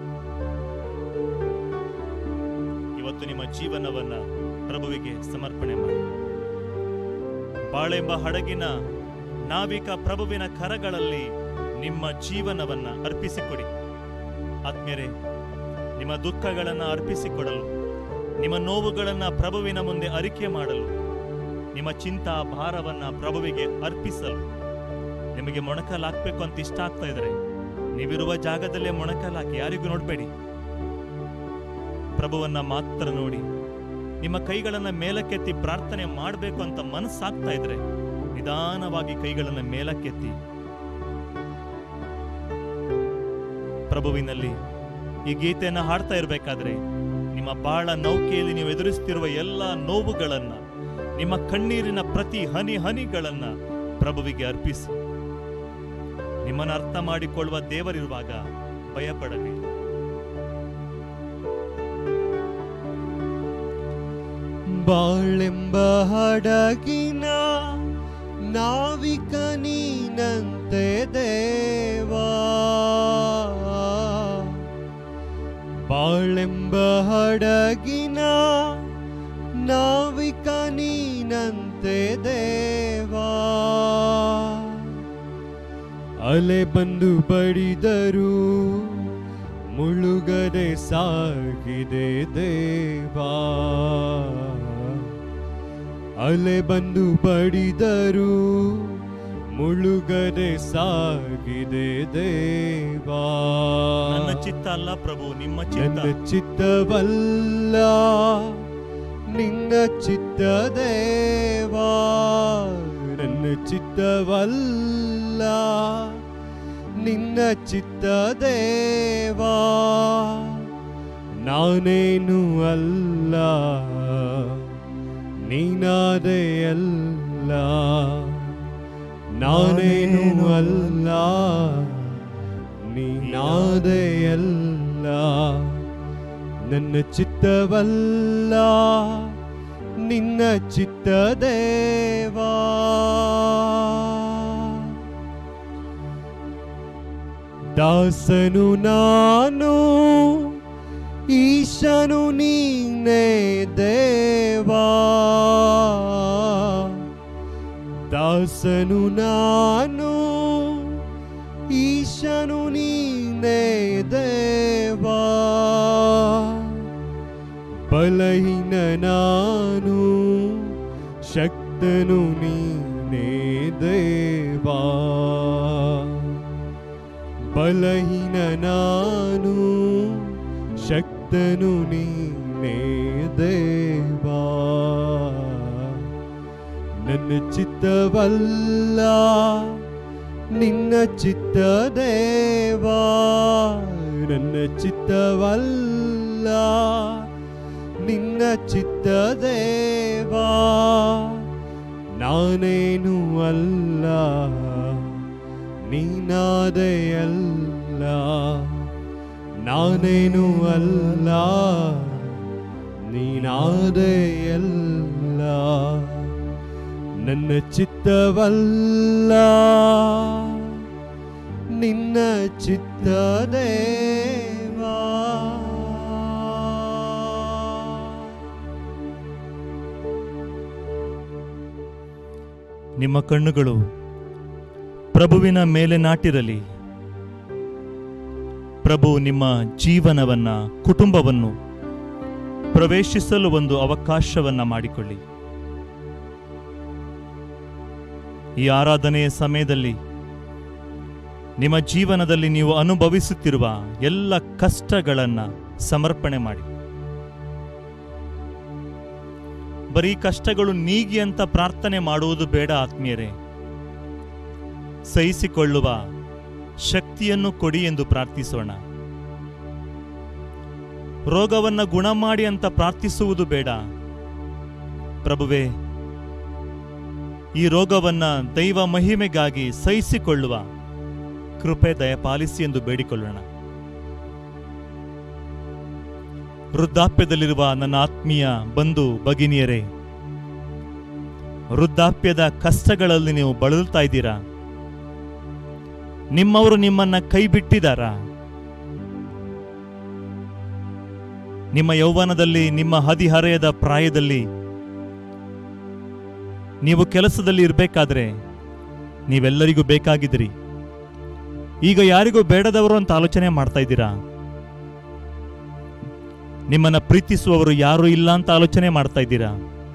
ಇವತ್ತು ನಿಮ್ಮ ಜೀವನವನ್ನ ಪ್ರಭುವಿಗೆ ಸಮರ್ಪಣೆ ಮಾಡಿ. ಬಾಳೆಂಬ ಹಡಗಿನ ನಾವಿಕ ಪ್ರಭುವಿನ ಕರಗಳಲ್ಲಿ ನಿಮ್ಮ ಜೀವನವನ್ನ ಅರ್ಪಿಸಿಕೊಡಿ. ಆತ್ಮೀಯರೇ, ನಿಮ್ಮ ದುಃಖಗಳನ್ನು ಅರ್ಪಿಸಿಕೊಡಲು, ನಿಮ್ಮ ನೋವುಗಳನ್ನು ಪ್ರಭುವಿನ ಮುಂದೆ ಅರಿಕೆ ಮಾಡಲು, ನಿಮ್ಮ ಚಿಂತಾ ಭಾರವನ್ನ ಪ್ರಭುವಿಗೆ ಅರ್ಪಿಸಲು ನಿಮಗೆ ಮೊಣಕಲಾಕ್ಬೇಕು ಅಂತ ಇಷ್ಟ ಆಗ್ತಾ ಇದ್ರೆ ನೀವಿರುವ ಜಾಗದಲ್ಲೇ ಮೊಣಕಲಾಕಿ, ಯಾರಿಗೂ ನೋಡಬೇಡಿ. ಪ್ರಭುವನ್ನ ಮಾತ್ರ ನೋಡಿ. ನಿಮ್ಮ ಕೈಗಳನ್ನು ಮೇಲಕ್ಕೆತ್ತಿ ಪ್ರಾರ್ಥನೆ ಮಾಡಬೇಕು ಅಂತ ಮನಸ್ಸಾಗ್ತಾ ಇದ್ರೆ ನಿಧಾನವಾಗಿ ಕೈಗಳನ್ನು ಮೇಲಕ್ಕೆತ್ತಿ ಪ್ರಭುವಿನಲ್ಲಿ ಈ ಗೀತೆಯನ್ನು ಹಾಡ್ತಾ ಇರಬೇಕಾದ್ರೆ ನಿಮ್ಮ ಬಾಳ ನೌಕೆಯಲ್ಲಿ ನೀವು ಎದುರಿಸುತ್ತಿರುವ ಎಲ್ಲ ನೋವುಗಳನ್ನ, ನಿಮ್ಮ ಕಣ್ಣೀರಿನ ಪ್ರತಿ ಹನಿ ಹನಿಗಳನ್ನ ಪ್ರಭುವಿಗೆ ಅರ್ಪಿಸಿ. ನಿಮ್ಮನ್ನು ಅರ್ಥ ಮಾಡಿಕೊಳ್ಳುವ ದೇವರಿರುವಾಗ ಭಯಪಡಬೇಡಿ. ಬಾಳೆಂಬ ಹಡಗಿನ ನಾವಿಕ ನೀನಂತೆ ದೇವಾ. ಬಾಳೆಂಬ ಹಡಗಿನ ನಾವಿಕ ನೀನಂತೆ ದೇವಾ. ಅಲೆ ಬಂದು ಬಡಿದರು ಮುಳುಗದೆ ಸಾಗಿದೆ ದೇವಾ. ಅಲೆ ಬಂದು ಬಡಿದರು ಮುಳುಗದೆ ಸಾಗಿದೆ ದೇವಾ. ನನ್ನ ಚಿತ್ತ ಅಲ್ಲ ಪ್ರಭು, ನಿಮ್ಮ ಚಿತ್ತ. ನನ್ನ ಚಿತ್ತವಲ್ಲ ನಿನ್ನ ಚಿತ್ತ ದೇವಾ. ನನ್ನ ಚಿತ್ತವಲ್ಲ ನಿನ್ನ ಚಿತ್ತ ದೇವಾ. ನಾನೇನು ಅಲ್ಲ ನೀನಾದೆಯಲ್ಲ. ನಾನೇನು ಅಲ್ಲ ನೀನಾದೆಯಲ್ಲ. ನನ್ನ ಚಿತ್ತವಲ್ಲ ನಿನ್ನ ಚಿತ್ತ ದೇವಾ. ದಾಸನು ನಾನು ಈಶನು ನೀನೇ ದೇವಾ, ದಾಸನು ನಾನು, ಈಶನು ನೀನೇ ದೇವಾ, ಬಲಹೀನ ನಾನು, ಶಕ್ತನು ನೀನೇ ದೇವಾ, ಬಲಹೀನ ನಾನು, ಶಕ್ತನು ನೀನೇ ದೇವಾ, ನನ್ನ ಚಿತ್ತವಲ್ಲ ನಿನ್ನ ಚಿತ್ತ ದೇವಾ, ನನ್ನ ಚಿತ್ತವಲ್ಲ ನಿನ್ನ ಚಿತ್ತ ದೇವಾ, ನಾನೇನು ಅಲ್ಲ ನೀನಾದೆಯಲ್ಲ, ನಾನೇನು ಅಲ್ಲ ನೀನಾದೆಯಲ್ಲ, ನನ್ನ ಚಿತ್ತವಲ್ಲ ನಿನ್ನ ಚಿತ್ತ ದೇವಾ. ನಿಮ್ಮ ಕಣ್ಣುಗಳು ಪ್ರಭುವಿನ ಮೇಲೆ ನಾಟಿರಲಿ. ಪ್ರಭು ನಿಮ್ಮ ಜೀವನವನ್ನ, ಕುಟುಂಬವನ್ನು ಪ್ರವೇಶಿಸಲು ಒಂದು ಅವಕಾಶವನ್ನ ಮಾಡಿಕೊಳ್ಳಿ. ಈ ಆರಾಧನೆಯ ಸಮಯದಲ್ಲಿ ನಿಮ್ಮ ಜೀವನದಲ್ಲಿ ನೀವು ಅನುಭವಿಸುತ್ತಿರುವ ಎಲ್ಲ ಕಷ್ಟಗಳನ್ನ ಸಮರ್ಪಣೆ ಮಾಡಿ. ಬರೀ ಕಷ್ಟಗಳು ನೀಗಿ ಅಂತ ಪ್ರಾರ್ಥನೆ ಮಾಡುವುದು ಬೇಡ ಆತ್ಮೀಯರೇ. ಸಹಿಸಿಕೊಳ್ಳುವ ಶಕ್ತಿಯನ್ನು ಕೊಡಿ ಎಂದು ಪ್ರಾರ್ಥಿಸೋಣ. ರೋಗವನ್ನ ಗುಣ ಮಾಡಿ ಅಂತ ಪ್ರಾರ್ಥಿಸುವುದು ಬೇಡ. ಪ್ರಭುವೇ, ಈ ರೋಗವನ್ನ ದೈವ ಮಹಿಮೆಗಾಗಿ ಸಹಿಸಿಕೊಳ್ಳುವ ಕೃಪೆ ದಯಪಾಲಿಸಿ ಎಂದು ಬೇಡಿಕೊಳ್ಳೋಣ. ವೃದ್ಧಾಪ್ಯದಲ್ಲಿರುವ ನನ್ನ ಆತ್ಮೀಯ ಬಂಧು ಭಗಿನಿಯರೇ, ವೃದ್ಧಾಪ್ಯದ ಕಷ್ಟಗಳಲ್ಲಿ ನೀವು ಬಳಲ್ತಾ ಇದ್ದೀರಾ? ನಿಮ್ಮವರು ನಿಮ್ಮನ್ನ ಕೈ ಬಿಟ್ಟಿದ್ದಾರಾ? ನಿಮ್ಮ ಯೌವನದಲ್ಲಿ, ನಿಮ್ಮ ಹದಿಹರೆಯದ ಪ್ರಾಯದಲ್ಲಿ ನೀವು ಕೆಲಸದಲ್ಲಿ ಇರಬೇಕಾದ್ರೆ ನೀವೆಲ್ಲರಿಗೂ ಬೇಕಾಗಿದ್ದೀರಿ. ಈಗ ಯಾರಿಗೂ ಬೇಡದವರು ಅಂತ ಆಲೋಚನೆ ಮಾಡ್ತಾ ಇದ್ದೀರಾ? ನಿಮ್ಮನ್ನ ಪ್ರೀತಿಸುವವರು ಯಾರೂ ಇಲ್ಲ ಅಂತ ಆಲೋಚನೆ ಮಾಡ್ತಾ ಇದ್ದೀರಾ?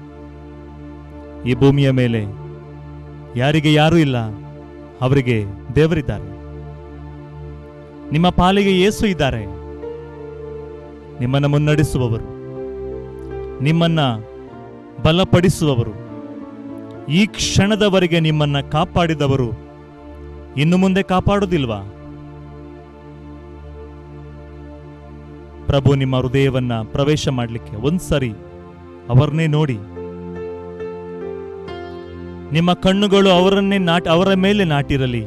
ಈ ಭೂಮಿಯ ಮೇಲೆ ಯಾರಿಗೆ ಯಾರೂ ಇಲ್ಲ, ಅವರಿಗೆ ದೇವರಿದ್ದಾರೆ. ನಿಮ್ಮ ಪಾಲಿಗೆ ಯೇಸು ಇದ್ದಾರೆ. ನಿಮ್ಮನ್ನ ಮುನ್ನಡೆಸುವವರು, ನಿಮ್ಮನ್ನ ಬಲಪಡಿಸುವವರು, ಈ ಕ್ಷಣದವರೆಗೆ ನಿಮ್ಮನ್ನ ಕಾಪಾಡಿದವರು ಇನ್ನು ಮುಂದೆ ಕಾಪಾಡುವುದಿಲ್ವಾ? ಪ್ರಭು ನಿಮ್ಮ ಹೃದಯವನ್ನ ಪ್ರವೇಶ ಮಾಡಲಿಕ್ಕೆ ಒಂದ್ಸರಿ ಅವರನ್ನೇ ನೋಡಿ. ನಿಮ್ಮ ಕಣ್ಣುಗಳು ಅವರನ್ನೇ ನಾಟಿ ಅವರ ಮೇಲೆ ನಾಟಿರಲಿ.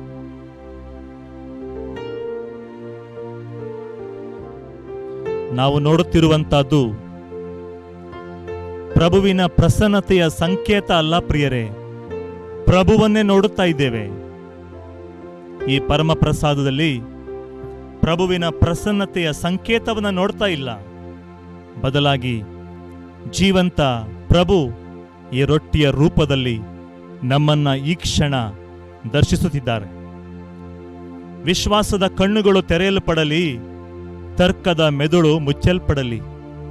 ನಾವು ನೋಡುತ್ತಿರುವಂತಹದ್ದು ಪ್ರಭುವಿನ ಪ್ರಸನ್ನತೆಯ ಸಂಕೇತ ಅಲ್ಲ ಪ್ರಿಯರೇ, ಪ್ರಭುವನ್ನೇ ನೋಡುತ್ತಾ ಇದ್ದೇವೆ. ಈ ಪರಮ ಪ್ರಸಾದದಲ್ಲಿ ಪ್ರಭುವಿನ ಪ್ರಸನ್ನತೆಯ ಸಂಕೇತವನ್ನು ನೋಡ್ತಾ ಇಲ್ಲ, ಬದಲಾಗಿ ಜೀವಂತ ಪ್ರಭು ಈ ರೊಟ್ಟಿಯ ರೂಪದಲ್ಲಿ ನಮ್ಮನ್ನ ಈ ಕ್ಷಣ ದರ್ಶಿಸುತ್ತಿದ್ದಾರೆ. ವಿಶ್ವಾಸದ ಕಣ್ಣುಗಳು ತೆರೆಯಲ್ಪಡಲಿ, ತರ್ಕದ ಮೆದುಳು ಮುಚ್ಚಲ್ಪಡಲಿ.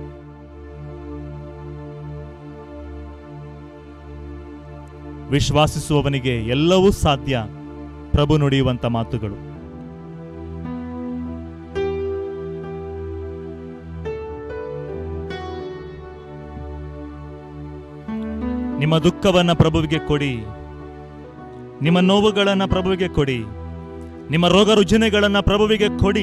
ವಿಶ್ವಾಸಿಸುವವನಿಗೆ ಎಲ್ಲವೂ ಸಾಧ್ಯ. ಪ್ರಭು ನುಡಿಯುವಂತ ಮಾತುಗಳು. ನಿಮ್ಮ ದುಃಖವನ್ನ ಪ್ರಭುವಿಗೆ ಕೊಡಿ, ನಿಮ್ಮ ನೋವುಗಳನ್ನ ಪ್ರಭುವಿಗೆ ಕೊಡಿ, ನಿಮ್ಮ ರೋಗ ರುಜಿನಗಳನ್ನ ಪ್ರಭುವಿಗೆ ಕೊಡಿ.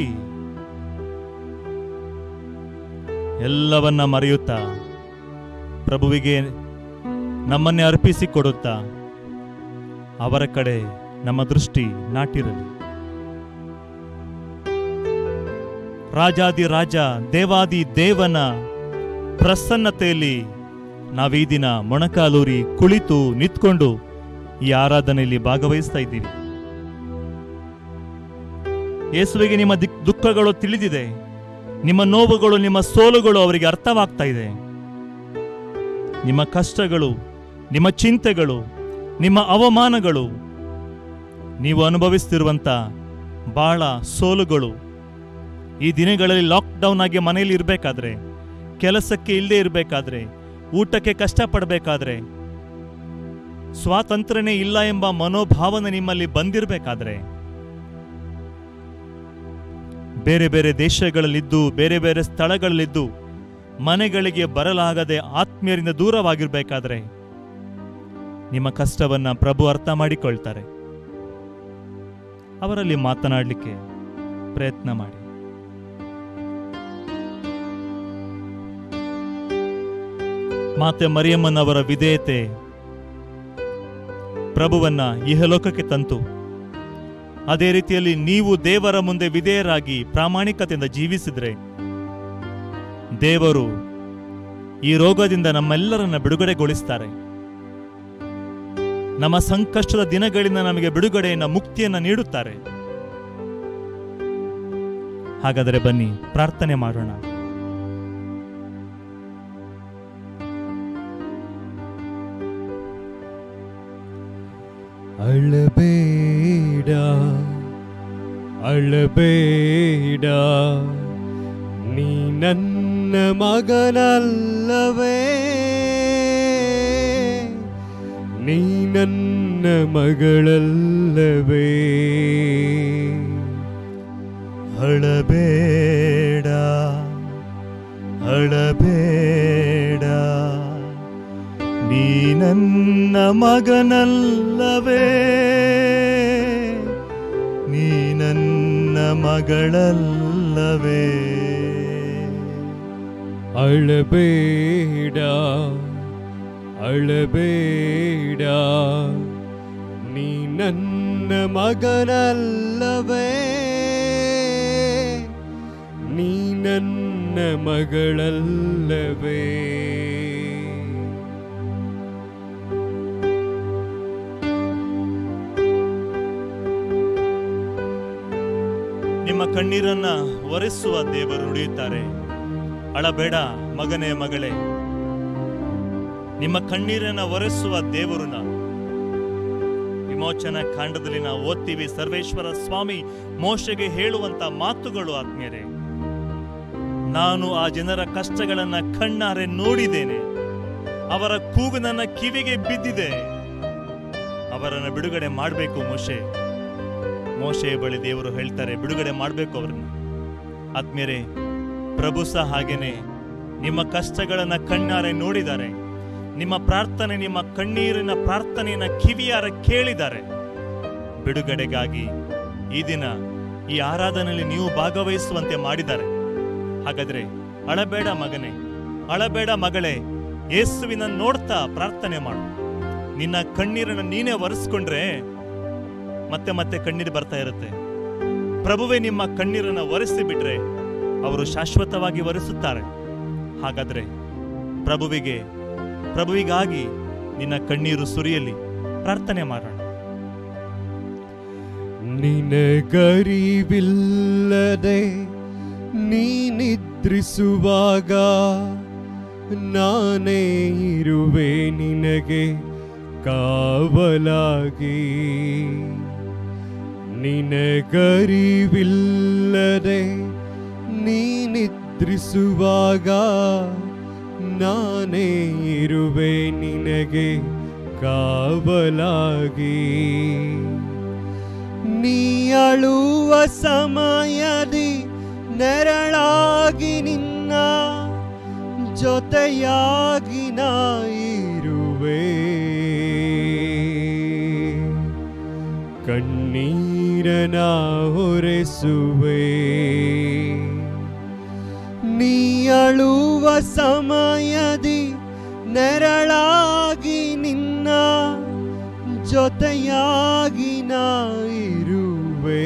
ಎಲ್ಲವನ್ನ ಮರೆಯುತ್ತಾ ಪ್ರಭುವಿಗೆ ನಮ್ಮನ್ನೇ ಅರ್ಪಿಸಿಕೊಡುತ್ತಾ ಅವರ ಕಡೆ ನಮ್ಮ ದೃಷ್ಟಿ ನಾಟಿರಲಿ. ರಾಜಾದಿ ರಾಜ, ದೇವಾದಿ ದೇವನ ಪ್ರಸನ್ನತೆಯಲ್ಲಿ ನಾವೀ ದಿನ ಮೊಣಕಾಲೂರಿ ಕುಳಿತು ನಿಂತ್ಕೊಂಡು ಈ ಆರಾಧನೆಯಲ್ಲಿ ಭಾಗವಹಿಸ್ತಾ ಇದ್ದೀವಿ. ಯೇಸುವಿಗೆ ನಿಮ್ಮ ದುಃಖಗಳು ತಿಳಿದಿದೆ, ನಿಮ್ಮ ನೋವುಗಳು, ನಿಮ್ಮ ಸೋಲುಗಳು ಅವರಿಗೆ ಅರ್ಥವಾಗ್ತಾ ಇದೆ. ನಿಮ್ಮ ಕಷ್ಟಗಳು, ನಿಮ್ಮ ಚಿಂತೆಗಳು, ನಿಮ್ಮ ಅವಮಾನಗಳು, ನೀವು ಅನುಭವಿಸ್ತಿರುವಂಥ ಬಹಳ ಸೋಲುಗಳು, ಈ ದಿನಗಳಲ್ಲಿ ಲಾಕ್ಡೌನ್ ಆಗಿ ಮನೆಯಲ್ಲಿ ಇರಬೇಕಾದ್ರೆ, ಕೆಲಸಕ್ಕೆ ಇಲ್ಲದೆ ಇರಬೇಕಾದ್ರೆ, ಊಟಕ್ಕೆ ಕಷ್ಟಪಡಬೇಕಾದ್ರೆ, ಸ್ವಾತಂತ್ರ್ಯನೇ ಇಲ್ಲ ಎಂಬ ಮನೋಭಾವನೆ ನಿಮ್ಮಲ್ಲಿ ಬಂದಿರಬೇಕಾದ್ರೆ, ಬೇರೆ ಬೇರೆ ದೇಶಗಳಲ್ಲಿದ್ದು ಬೇರೆ ಬೇರೆ ಸ್ಥಳಗಳಲ್ಲಿದ್ದು ಮನೆಗಳಿಗೆ ಬರಲಾಗದೆ ಆತ್ಮೀಯರಿಂದ ದೂರವಾಗಿರ್ಬೇಕಾದ್ರೆ ನಿಮ್ಮ ಕಷ್ಟವನ್ನ ಪ್ರಭು ಅರ್ಥ ಮಾಡಿಕೊಳ್ತಾರೆ. ಅವರಲ್ಲಿ ಮಾತನಾಡಲಿಕ್ಕೆ ಪ್ರಯತ್ನ ಮಾಡಿ. ಮಾತೆ ಮರಿಯಮ್ಮನವರ ವಿಧೇಯತೆ ಪ್ರಭುವನ್ನ ಇಹಲೋಕಕ್ಕೆ ತಂತು. ಅದೇ ರೀತಿಯಲ್ಲಿ ನೀವು ದೇವರ ಮುಂದೆ ವಿಧೇಯರಾಗಿ ಪ್ರಾಮಾಣಿಕತೆಯಿಂದ ಜೀವಿಸಿದ್ರೆ ದೇವರು ಈ ರೋಗದಿಂದ ನಮ್ಮೆಲ್ಲರನ್ನ ಬಿಡುಗಡೆಗೊಳಿಸ್ತಾರೆ. ನಮ್ಮ ಸಂಕಷ್ಟದ ದಿನಗಳಿಂದ ನಮಗೆ ಬಿಡುಗಡೆಯನ್ನ, ಮುಕ್ತಿಯನ್ನ ನೀಡುತ್ತಾರೆ. ಹಾಗಾದರೆ ಬನ್ನಿ ಪ್ರಾರ್ಥನೆ ಮಾಡೋಣ. ಅಳಬೇಡ ಅಳಬೇಡ, ನೀ ನನ್ನ ಮಗನಲ್ಲವೇ, ನೀ ನನ್ನ ಮಗಳಲ್ಲವೇ. ಅಳಬೇಡ ಅಳಬೇಡ, ನೀ ನನ್ನ ಮಗನಲ್ಲವೇ, ನೀ ನನ್ನ ಮಗಳಲ್ಲವೇ. ಅಳಬೇಡ ಅಳಬೇಡ, ನೀ ನನ್ನ ಮಗನಲ್ಲವೇ, ನೀ ನನ್ನ ಮಗಳಲ್ಲವೇ. ನಿಮ್ಮ ಕಣ್ಣೀರನ್ನ ಒರೆಸುವ ದೇವರು ನುಡಿಯುತ್ತಾರೆ. ಅಳಬೇಡ ಮಗನೇ ಮಗಳೇ, ನಿಮ್ಮ ಕಣ್ಣೀರನ್ನ ಒರೆಸುವ ದೇವರು ನಾನು. ವಿಮೋಚನಾ ಕಾಂಡದಲ್ಲಿ ನಾವು ಓದ್ತೀವಿ, ಸರ್ವೇಶ್ವರ ಸ್ವಾಮಿ ಮೋಶೆಗೆ ಹೇಳುವಂತ ಮಾತುಗಳು ಆತ್ಮೀಯರೇ. ನಾನು ಆ ಜನರ ಕಷ್ಟಗಳನ್ನ ಕಣ್ಣಾರೆ ನೋಡಿದ್ದೇನೆ, ಅವರ ಕೂಗು ನನ್ನ ಕಿವಿಗೆ ಬಿದ್ದಿದೆ. ಅವರನ್ನು ಬಿಡುಗಡೆ ಮಾಡಬೇಕು ಮೋಶೆ. ಮೋಶೆಯ ಬಳಿ ದೇವರು ಹೇಳ್ತಾರೆ, ಬಿಡುಗಡೆ ಮಾಡಬೇಕು ಅವರನ್ನು. ಆತ್ಮೀಯರೇ, ಪ್ರಭು ಸಹ ಹಾಗೇನೆ ನಿಮ್ಮ ಕಷ್ಟಗಳನ್ನ ಕಣ್ಣಾರೆ ನೋಡಿದ್ದಾರೆ. ನಿಮ್ಮ ಪ್ರಾರ್ಥನೆ, ನಿಮ್ಮ ಕಣ್ಣೀರಿನ ಪ್ರಾರ್ಥನೆಯನ್ನ ಕಿವಿಯಾರ ಕೇಳಿದ್ದಾರೆ. ಬಿಡುಗಡೆಗಾಗಿ ಈ ದಿನ ಈ ಆರಾಧನೆಯಲ್ಲಿ ನೀವು ಭಾಗವಹಿಸುವಂತೆ ಮಾಡಿದ್ದಾರೆ. ಹಾಗಾದ್ರೆ ಅಳಬೇಡ ಮಗನೇ, ಅಳಬೇಡ ಮಗಳೇ, ಯೇಸುವಿನ ನೋಡ್ತಾ ಪ್ರಾರ್ಥನೆ ಮಾಡು. ನಿನ್ನ ಕಣ್ಣೀರನ್ನು ನೀನೇ ಒರೆಸ್ಕೊಂಡ್ರೆ ಮತ್ತೆ ಮತ್ತೆ ಕಣ್ಣೀರು ಬರ್ತಾ ಇರುತ್ತೆ. ಪ್ರಭುವೇ ನಿಮ್ಮ ಕಣ್ಣೀರನ್ನು ಒರೆಸಿ ಬಿಟ್ರೆ ಅವರು ಶಾಶ್ವತವಾಗಿ ಒರೆಸುತ್ತಾರೆ. ಹಾಗಾದ್ರೆ ಪ್ರಭುವಿಗೆ ಪ್ರಭುವಿಗಾಗಿ ನಿನ್ನ ಕಣ್ಣೀರು ಸುರಿಯಲಿ. ಪ್ರಾರ್ಥನೆ ಮಾಡೋಣ. ನಿನಗರಿವಿಲ್ಲದೆ ನೀನಿದ್ರಿಸುವಾಗ ನಾನೇ ಇರುವೆ ನಿನಗೆ ಕಾವಲಾಗಿ. ನಿನಗರಿವಿಲ್ಲದೆ ನೀನಿದ್ರಿಸುವಾಗ ನಾನೇ ಇರುವೆ ನಿನಗೆ ಕಾವಲಾಗಿ. ನೀ ಅಳುವ ಸಮಯದಿ ನೆರಳಾಗಿ ನಿನ್ನ ಜೊತೆಯಾಗಿ ನಾ ಇರುವೆ. ಕಣ್ಣೀರನ ಹೊರೆಸುವೆ. ನೀ ಅಳುವ ಸಮಯದಿ ನೆರಳಾಗಿ ನಿನ್ನ ಜೊತೆಯಾಗಿ ನಾ ಇರುವೆ.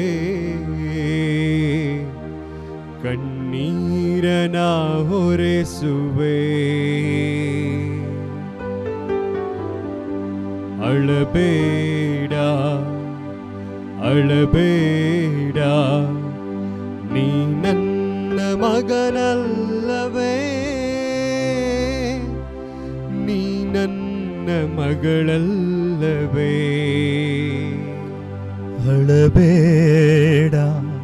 ಕಣ್ಣೀರನ ಹೊರೆಸುವೆ. ಅಳಬೇಡ ಅಳಬೇಡ, ನೀ ನನ್ನ ಮಗನಲ್ಲವೇ, ನೀ ನನ್ನ ಮಗಳಲ್ಲವೇ. ಅಳಬೇಡ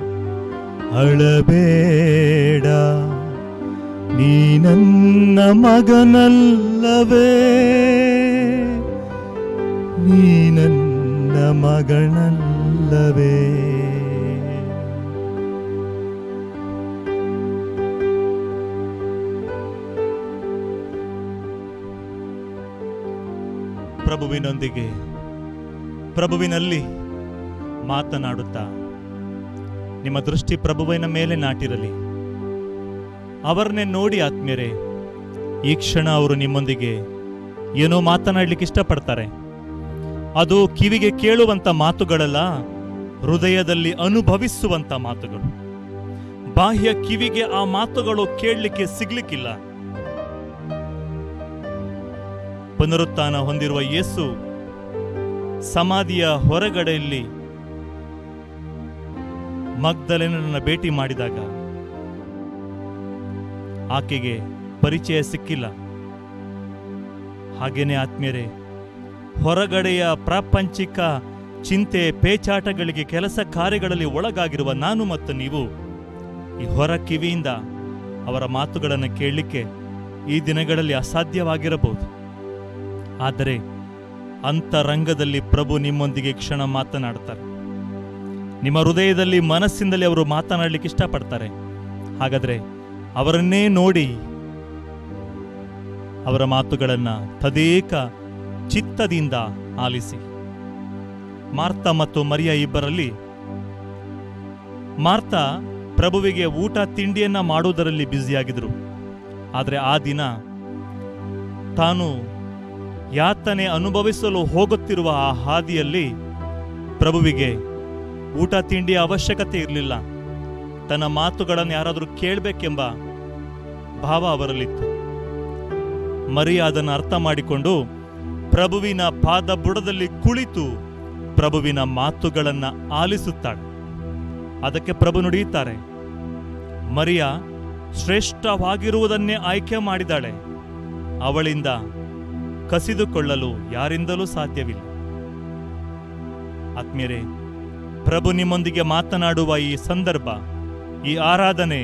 ಅಳಬೇಡ, ನೀ ನನ್ನ ಮಗನಲ್ಲವೇ, ನೀ ನನ್ನ ಮಗನಲ್ಲವೇ. ಪ್ರಭುವಿನೊಂದಿಗೆ ಪ್ರಭುವಿನಲ್ಲಿ ಮಾತನಾಡುತ್ತಾ ನಿಮ್ಮ ದೃಷ್ಟಿ ಪ್ರಭುವಿನ ಮೇಲೆ ನಾಟಿರಲಿ. ಅವರನ್ನೇ ನೋಡಿ ಆತ್ಮೀಯರೇ, ಈ ಕ್ಷಣ ಅವರು ನಿಮ್ಮೊಂದಿಗೆ ಏನೋ ಮಾತನಾಡಲಿಕ್ಕೆ ಇಷ್ಟಪಡ್ತಾರೆ. ಅದು ಕಿವಿಗೆ ಕೇಳುವಂತ ಮಾತುಗಳಲ್ಲ, ಹೃದಯದಲ್ಲಿ ಅನುಭವಿಸುವಂತ ಮಾತುಗಳು. ಬಾಹ್ಯ ಕಿವಿಗೆ ಆ ಮಾತುಗಳು ಕೇಳಲಿಕ್ಕೆ ಸಿಗ್ಲಿಕ್ಕಿಲ್ಲ. ಪುನರುತ್ಥಾನ ಹೊಂದಿರುವ ಯೇಸು ಸಮಾಧಿಯ ಹೊರಗಡೆಯಲ್ಲಿ ಮಗ್ದಲೇನನ್ನ ಭೇಟಿ ಮಾಡಿದಾಗ ಆಕೆಗೆ ಪರಿಚಯ ಸಿಕ್ಕಿಲ್ಲ. ಹಾಗೇನೆ ಆತ್ಮೀಯರೇ, ಹೊರಗಡೆಯ ಪ್ರಾಪಂಚಿಕ ಚಿಂತೆ ಪೇಚಾಟಗಳಿಗೆ ಕೆಲಸ ಕಾರ್ಯಗಳಲ್ಲಿ ಒಳಗಾಗಿರುವ ನಾನು ಮತ್ತು ನೀವು ಈ ಹೊರ ಕಿವಿಯಿಂದ ಅವರ ಮಾತುಗಳನ್ನು ಕೇಳಲಿಕ್ಕೆ ಈ ದಿನಗಳಲ್ಲಿ ಅಸಾಧ್ಯವಾಗಿರಬಹುದು. ಆದರೆ ಅಂತರಂಗದಲ್ಲಿ ಪ್ರಭು ನಿಮ್ಮೊಂದಿಗೆ ಕ್ಷಣ ಮಾತನಾಡ್ತಾರೆ. ನಿಮ್ಮ ಹೃದಯದಲ್ಲಿ ಮನಸ್ಸಿಂದಲೇ ಅವರು ಮಾತನಾಡಲಿಕ್ಕೆ ಇಷ್ಟಪಡ್ತಾರೆ. ಹಾಗಾದರೆ ಅವರನ್ನೇ ನೋಡಿ ಅವರ ಮಾತುಗಳನ್ನು ತದೇಕ ಚಿತ್ತದಿಂದ ಆಲಿಸಿ. ಮಾರ್ತಾ ಮತ್ತು ಮರಿಯ ಇಬ್ಬರಲ್ಲಿ ಮಾರ್ತಾ ಪ್ರಭುವಿಗೆ ಊಟ ತಿಂಡಿಯನ್ನ ಮಾಡುವುದರಲ್ಲಿ ಬ್ಯುಸಿಯಾಗಿದ್ರು. ಆದರೆ ಆ ದಿನ ತಾನು ಯಾತನೆ ಅನುಭವಿಸಲು ಹೋಗುತ್ತಿರುವ ಆ ಹಾದಿಯಲ್ಲಿ ಪ್ರಭುವಿಗೆ ಊಟ ತಿಂಡಿಯ ಅವಶ್ಯಕತೆ ಇರಲಿಲ್ಲ. ತನ್ನ ಮಾತುಗಳನ್ನು ಯಾರಾದರೂ ಕೇಳಬೇಕೆಂಬ ಭಾವ ಅವರಲ್ಲಿತ್ತು. ಮರಿಯ ಅದನ್ನು ಅರ್ಥ ಮಾಡಿಕೊಂಡು ಪ್ರಭುವಿನ ಪಾದ ಬುಡದಲ್ಲಿ ಕುಳಿತು ಪ್ರಭುವಿನ ಮಾತುಗಳನ್ನು ಆಲಿಸುತ್ತಾಳೆ. ಅದಕ್ಕೆ ಪ್ರಭು ನುಡಿಯುತ್ತಾರೆ, ಮರಿಯ ಶ್ರೇಷ್ಠವಾಗಿರುವುದನ್ನೇ ಆಯ್ಕೆ ಮಾಡಿದಾಳೆ, ಅವಳಿಂದ ಕಸಿದುಕೊಳ್ಳಲು ಯಾರಿಂದಲೂ ಸಾಧ್ಯವಿಲ್ಲ. ಆತ್ಮೀಯರೇ, ಪ್ರಭು ನಿಮ್ಮೊಂದಿಗೆ ಮಾತನಾಡುವ ಈ ಸಂದರ್ಭ, ಈ ಆರಾಧನೆ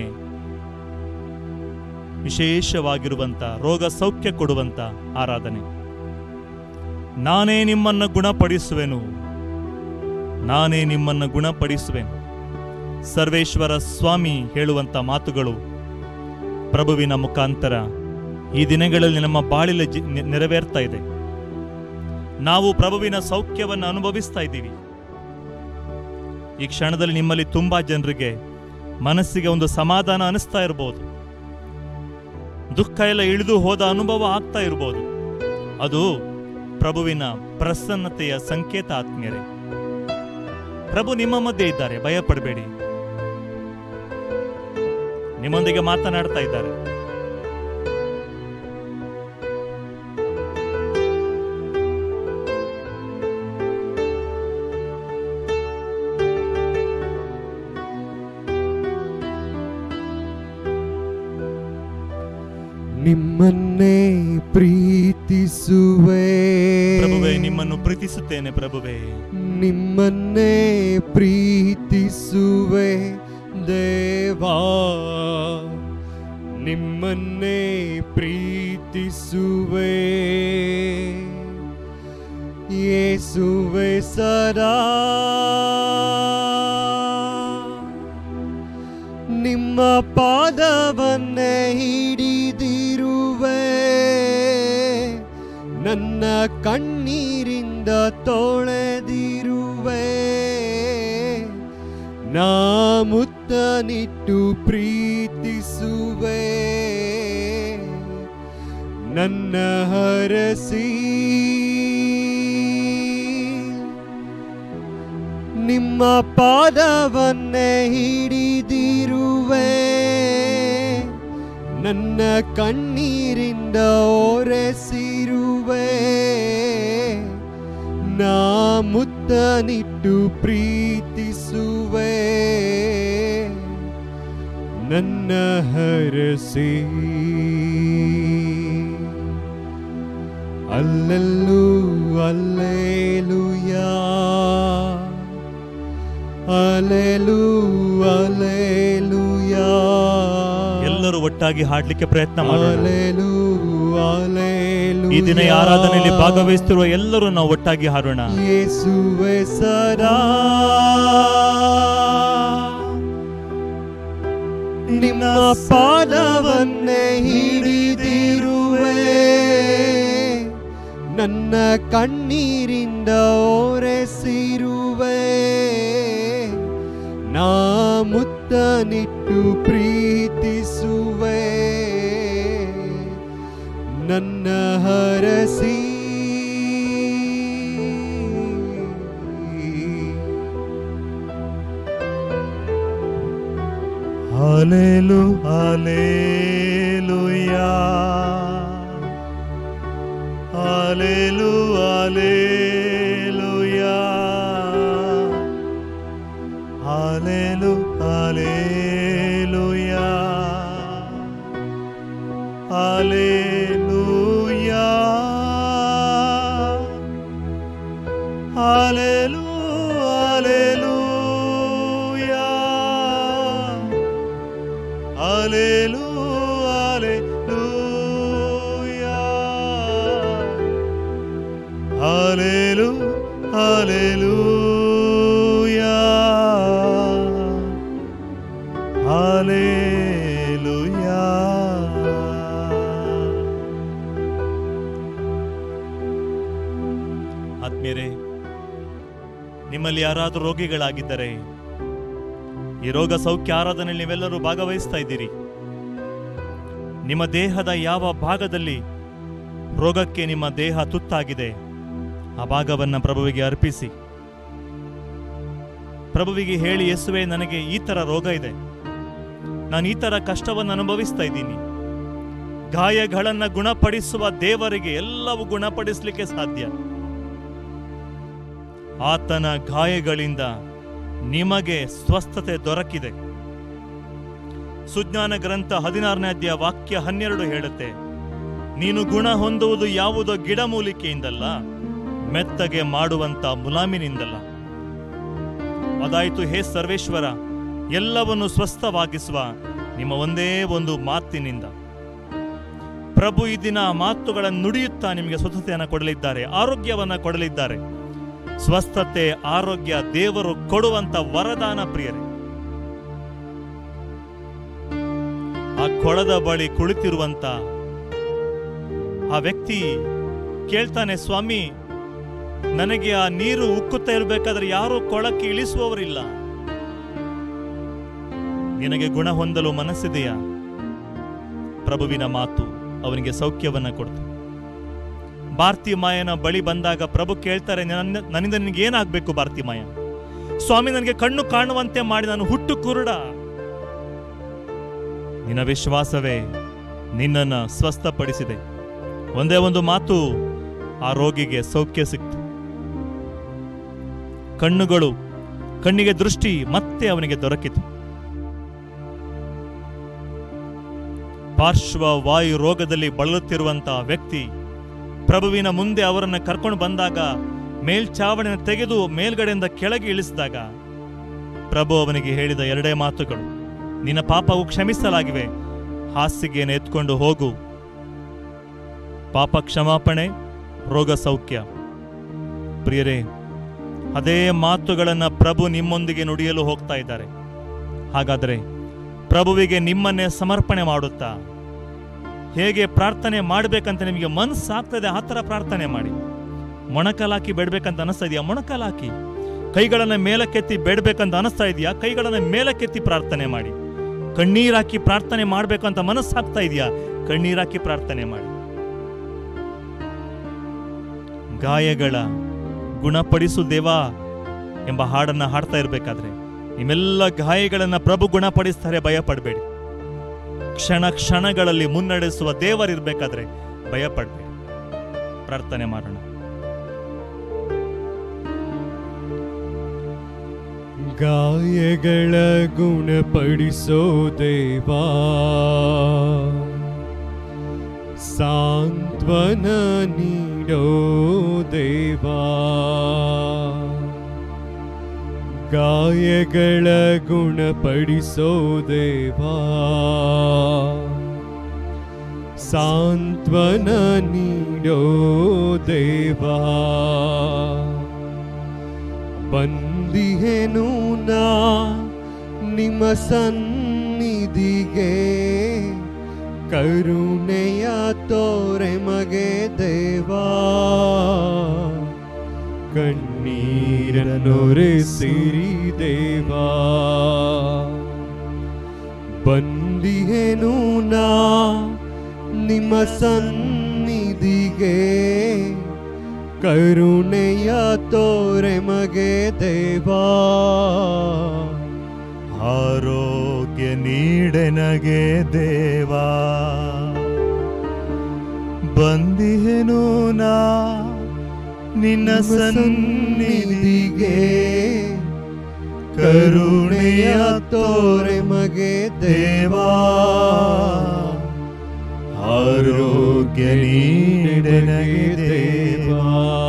ವಿಶೇಷವಾಗಿರುವಂತ ರೋಗ ಸೌಖ್ಯ ಕೊಡುವಂತ ಆರಾಧನೆ. ನಾನೇ ನಿಮ್ಮನ್ನು ಗುಣಪಡಿಸುವೆನು, ನಾನೇ ನಿಮ್ಮನ್ನು ಗುಣಪಡಿಸುವೆನು. ಸರ್ವೇಶ್ವರ ಸ್ವಾಮಿ ಹೇಳುವಂತ ಮಾತುಗಳು ಪ್ರಭುವಿನ ಮುಖಾಂತರ ಈ ದಿನಗಳಲ್ಲಿ ನಮ್ಮ ಬಾಳಿಲ ನೆರವೇರ್ತಾ ಇದೆ. ನಾವು ಪ್ರಭುವಿನ ಸೌಖ್ಯವನ್ನು ಅನುಭವಿಸ್ತಾ ಇದ್ದೀವಿ. ಈ ಕ್ಷಣದಲ್ಲಿ ನಿಮ್ಮಲ್ಲಿ ತುಂಬಾ ಜನರಿಗೆ ಮನಸ್ಸಿಗೆ ಒಂದು ಸಮಾಧಾನ ಅನಿಸ್ತಾ ಇರಬಹುದು. ದುಃಖ ಎಲ್ಲ ಇಳಿದು ಹೋದ ಅನುಭವ ಆಗ್ತಾ ಇರಬಹುದು. ಅದು ಪ್ರಭುವಿನ ಪ್ರಸನ್ನತೆಯ ಸಂಕೇತ. ಆತ್ಮೀಯರೇ, ಪ್ರಭು ನಿಮ್ಮ ಮಧ್ಯೆ ಇದ್ದಾರೆ, ಭಯಪಡಬೇಡಿ. ನಿಮ್ಮೊಂದಿಗೆ ಮಾತನಾಡ್ತಾ ಇದ್ದಾರೆ. ನಿಮ್ಮನ್ನೇ ಪ್ರೀತಿಸುವೆ ಪ್ರಭುವೇ, ನಿಮ್ಮನ್ನು ಪ್ರೀತಿಸುತ್ತೇನೆ ಪ್ರಭುವೇ. ನಿಮ್ಮನ್ನೇ ಪ್ರೀತಿಸುವೆ ದೇವಾ, ನಿಮ್ಮನ್ನೇ ಪ್ರೀತಿಸುವೆ ಯೇಸುವೆ ಸದಾ. ನಿಮ್ಮ ಪಾದವನ್ನೇ ಹಿಡಿದಿರುವೆ, ನನ್ನ ಕಣ್ಣೀರಿಂದ ತೊಳೆದಿರುವೆ. ನಾ ಮುತ್ತನಿಟ್ಟು ಪ್ರೀತಿಸುವೆ, ನನ್ನ ಹರಸಿ. ನಿಮ್ಮ ಪಾದವನ್ನೇ ಹಿಡಿದಿರುವೆ, ನನ್ನ ಕಣ್ಣೀರಿಂದ ಒರೆಸಿರುವೆ. ನಾ ಮುತ್ತನಿಟ್ಟು ಪ್ರೀತಿಸುವೆ, ನನ್ನ ಹರಸಿ. ಅಲ್ಲೆಲ್ಲೂ ಅಲ್ಲೇಲುಯಾ, ಅಲ್ಲೇಲೂ ಅಲ್ಲೇಲುಯಾ. ಎಲ್ಲರೂ ಒಟ್ಟಾಗಿ ಹಾಡ್ಲಿಕ್ಕೆ ಪ್ರಯತ್ನ ಮಾಡೋಣ. ಅಲ್ಲೇಲೂ ಅಲ್ಲೇಲುಯಾ. ಈ ದಿನ ಈ ಆರಾಧನೆಯಲ್ಲಿ ಭಾಗವಹಿಸುತ್ತಿರುವ ಎಲ್ಲರೂ ನಾವು ಒಟ್ಟಾಗಿ ಹಾಡೋಣ. ಯೇಸುವೆ ಸದಾ ನಿಮ್ಮ ಪಾದವನ್ನೇ ಹಿಡಿದಿರುವೆ, ನನ್ನ ಕಣ್ಣೀರಿಂದ ಒರೆಸಿರುವೆ. ನಾ ಮುತ್ತನಿಟ್ಟು ಪ್ರೀತಿಸುವೆ, ನನ್ನ ಹರಸಿ. Hallelu hallelujah, hallelu hallelujah, hallelu hallelujah, hallelujah, hallelu hallelujah, hallelu hallelujah, hallelu hallelujah, hallelujah. ಆತ್ಮೀಯರೇ, ನಿಮ್ಮಲ್ಲಿ ಯಾರಾದರೂ ರೋಗಿಗಳಾಗಿದ್ದರೆ ಈ ರೋಗ ಸೌಖ್ಯ ಆರಾಧನೆಯಲ್ಲಿ ನೀವೆಲ್ಲರೂ ಭಾಗವಹಿಸ್ತಾ ಇದ್ದೀರಿ. ನಿಮ್ಮ ದೇಹದ ಯಾವ ಭಾಗದಲ್ಲಿ ರೋಗಕ್ಕೆ ನಿಮ್ಮ ದೇಹ ತುತ್ತಾಗಿದೆ ಆ ಭಾಗವನ್ನು ಪ್ರಭುವಿಗೆ ಅರ್ಪಿಸಿ. ಪ್ರಭುವಿಗೆ ಹೇಳಿ, ಯೇಸುವೆ, ನನಗೆ ಈ ತರ ರೋಗ ಇದೆ, ನಾನು ಈ ತರ ಕಷ್ಟವನ್ನು ಅನುಭವಿಸ್ತಾ ಇದ್ದೀನಿ. ಗಾಯಗಳನ್ನು ಗುಣಪಡಿಸುವ ದೇವರಿಗೆ ಎಲ್ಲವೂ ಗುಣಪಡಿಸಲಿಕ್ಕೆ ಸಾಧ್ಯ. ಆತನ ಗಾಯಗಳಿಂದ ನಿಮಗೆ ಸ್ವಸ್ಥತೆ ದೊರಕಿದೆ. ಸುಜ್ಞಾನ ಗ್ರಂಥ ಹದಿನಾರನೇ ಅಧ್ಯಾಯ ವಾಕ್ಯ ಹನ್ನೆರಡು ಹೇಳುತ್ತೆ, ನೀನು ಗುಣ ಹೊಂದುವುದು ಯಾವುದೋ ಗಿಡಮೂಲಿಕೆಯಿಂದಲ್ಲ, ಮೆತ್ತಗೆ ಮಾಡುವಂತ ಮುಲಾಮಿನಿಂದಲ್ಲ. ಅದಾಯಿತು ಹೇ ಸರ್ವೇಶ್ವರ, ಎಲ್ಲವನ್ನು ಸ್ವಸ್ಥವಾಗಿಸುವ ನಿಮ್ಮ ಒಂದೇ ಒಂದು ಮಾತಿನಿಂದ. ಪ್ರಭು ಈ ದಿನ ಮಾತುಗಳನ್ನು ನುಡಿಯುತ್ತಾ ನಿಮಗೆ ಸ್ವಸ್ಥತೆಯನ್ನು ಕೊಡಲಿದ್ದಾರೆ, ಆರೋಗ್ಯವನ್ನು ಕೊಡಲಿದ್ದಾರೆ. ಸ್ವಸ್ಥತೆ, ಆರೋಗ್ಯ ದೇವರು ಕೊಡುವಂತ ವರದಾನ ಪ್ರಿಯರೇ. ಆ ಕೊಳದ ಬಳಿ ಕುಳಿತಿರುವಂತ ಆ ವ್ಯಕ್ತಿ ಕೇಳ್ತಾನೆ, ಸ್ವಾಮಿ, ನನಗೆ ಆ ನೀರು ಉಕ್ಕುತ್ತಾ ಇರಬೇಕಾದ್ರೆ ಯಾರೂ ಕೊಳಕ್ಕೆ ಇಳಿಸುವವರಿಲ್ಲ, ನಿನಗೆ ಗುಣ ಹೊಂದಲು ಮನಸ್ಸಿದೆಯಾ? ಪ್ರಭುವಿನ ಮಾತು ಅವನಿಗೆ ಸೌಖ್ಯವನ್ನ ಕೊಡ್ತು. ಭಾರತೀಮಾಯನ ಬಳಿ ಬಂದಾಗ ಪ್ರಭು ಕೇಳ್ತಾರೆ, ನನ್ನಿಂದ ನಿನಗೆ ಏನಾಗಬೇಕು ಭಾರತೀಮಾಯ? ಸ್ವಾಮಿ, ನನಗೆ ಕಣ್ಣು ಕಾಣುವಂತೆ ಮಾಡಿ, ನಾನು ಹುಟ್ಟು ಕುರುಡ. ನಿನ್ನ ವಿಶ್ವಾಸವೇ ನಿನ್ನನ್ನು ಸ್ವಸ್ಥಪಡಿಸಿದೆ. ಒಂದೇ ಒಂದು ಮಾತು, ಆ ರೋಗಿಗೆ ಸೌಖ್ಯ ಸಿಕ್ತು. ಕಣ್ಣುಗಳು, ಕಣ್ಣಿಗೆ ದೃಷ್ಟಿ ಮತ್ತೆ ಅವನಿಗೆ ದೊರಕಿತು. ಪಾರ್ಶ್ವವಾಯು ರೋಗದಲ್ಲಿ ಬಳಲುತ್ತಿರುವಂತಹ ವ್ಯಕ್ತಿ ಪ್ರಭುವಿನ ಮುಂದೆ ಅವರನ್ನು ಕರ್ಕೊಂಡು ಬಂದಾಗ, ಮೇಲ್ಚಾವಣಿಯನ್ನು ತೆಗೆದು ಮೇಲ್ಗಡೆಯಿಂದ ಕೆಳಗೆ ಇಳಿಸಿದಾಗ ಪ್ರಭು ಅವನಿಗೆ ಹೇಳಿದ ಎರಡೇ ಮಾತುಗಳು, ನಿನ್ನ ಪಾಪವು ಕ್ಷಮಿಸಲಾಗಿವೆ, ಹಾಸಿಗೆಯನ್ನು ಎತ್ಕೊಂಡು ಹೋಗು. ಪಾಪ ಕ್ಷಮಾಪಣೆ, ರೋಗ ಸೌಖ್ಯ. ಪ್ರಿಯರೇ, ಅದೇ ಮಾತುಗಳನ್ನು ಪ್ರಭು ನಿಮ್ಮೊಂದಿಗೆ ನುಡಿಯಲು ಹೋಗ್ತಾ ಇದ್ದಾರೆ. ಹಾಗಾದರೆ ಪ್ರಭುವಿಗೆ ನಿಮ್ಮನ್ನೇ ಸಮರ್ಪಣೆ ಮಾಡುತ್ತಾ ಹೇಗೆ ಪ್ರಾರ್ಥನೆ ಮಾಡಬೇಕಂತ ನಿಮಗೆ ಮನಸ್ಸಾಗ್ತದೆ ಆ ಥರ ಪ್ರಾರ್ಥನೆ ಮಾಡಿ. ಮೊಣಕಾಲಾಕಿ ಬೇಡಬೇಕಂತ ಅನಿಸ್ತಾ ಇದೆಯಾ? ಮೊಣಕಾಲಾಕಿ. ಕೈಗಳನ್ನು ಮೇಲಕ್ಕೆತ್ತಿ ಬೇಡಬೇಕಂತ ಅನಿಸ್ತಾ ಇದೆಯಾ? ಕೈಗಳನ್ನು ಮೇಲಕ್ಕೆತ್ತಿ ಪ್ರಾರ್ಥನೆ ಮಾಡಿ. ಕಣ್ಣೀರಾಕಿ ಪ್ರಾರ್ಥನೆ ಮಾಡಬೇಕಂತ ಮನಸ್ಸಾಗ್ತಾ ಇದೆಯಾ? ಕಣ್ಣೀರಾಕಿ ಪ್ರಾರ್ಥನೆ ಮಾಡಿ. ಗಾಯಗಳ ಗುಣಪಡಿಸು ದೇವಾ ಎಂಬ ಹಾಡನ್ನು ಹಾಡ್ತಾ ಇರಬೇಕಾದ್ರೆ ನಿಮ್ಮೆಲ್ಲ ಗಾಯಗಳನ್ನು ಪ್ರಭು ಗುಣಪಡಿಸ್ತಾರೆ, ಭಯಪಡಬೇಡಿ. ಕ್ಷಣ ಕ್ಷಣಗಳಲ್ಲಿ ಮುನ್ನಡೆಸುವ ದೇವರಿರ್ಬೇಕಾದ್ರೆ ಭಯಪಡಬೇಡಿ. ಪ್ರಾರ್ಥನೆ ಮಾಡೋಣ. ಗಾಯಗಳ ಗುಣಪಡಿಸೋ ದೇವಾ, ಸಾಂತ್ವನ ನೀಡೋ ದೇವಾ, ಗಾಯಗಳ ಗುಣಪಡಿಸೋ ದೇವಾ, ಸಾಂತ್ವನ ನೀಡೋ ದೇವಾ. ಬಂದಿಹೆನು ನಾ ನಿಮ್ಮ ಸನ್ನಿಧಿಗೆ, ಕರುಣೆಯ ತೋರೆ ಮಗೆ ದೇವಾ, ಕಣ್ಣೀರನ್ನೊರೆಸಿರಿ ದೇವಾ. ಬಂದಿಹೆನು ನಾ ನಿಮ್ಮ ಸನ್ನಿಧಿಗೆ, ಕರುಣೆಯ ತೋರೆ ಮಗೆ ದೇವಾ, ಆರೋಗ್ಯ ನೀಡೆನಗೆ ದೇವಾ. ಬಂದಿಹೆನು ನಾ ನಿನ್ನ ಸನ್ನಿಧಿಗೆ, ಕರುಣೆಯ ತೋರೆ ಮಗೆ ದೇವಾ, ಆರೋಗ್ಯ ನೀಡೆನಗೆ ದೇವಾ.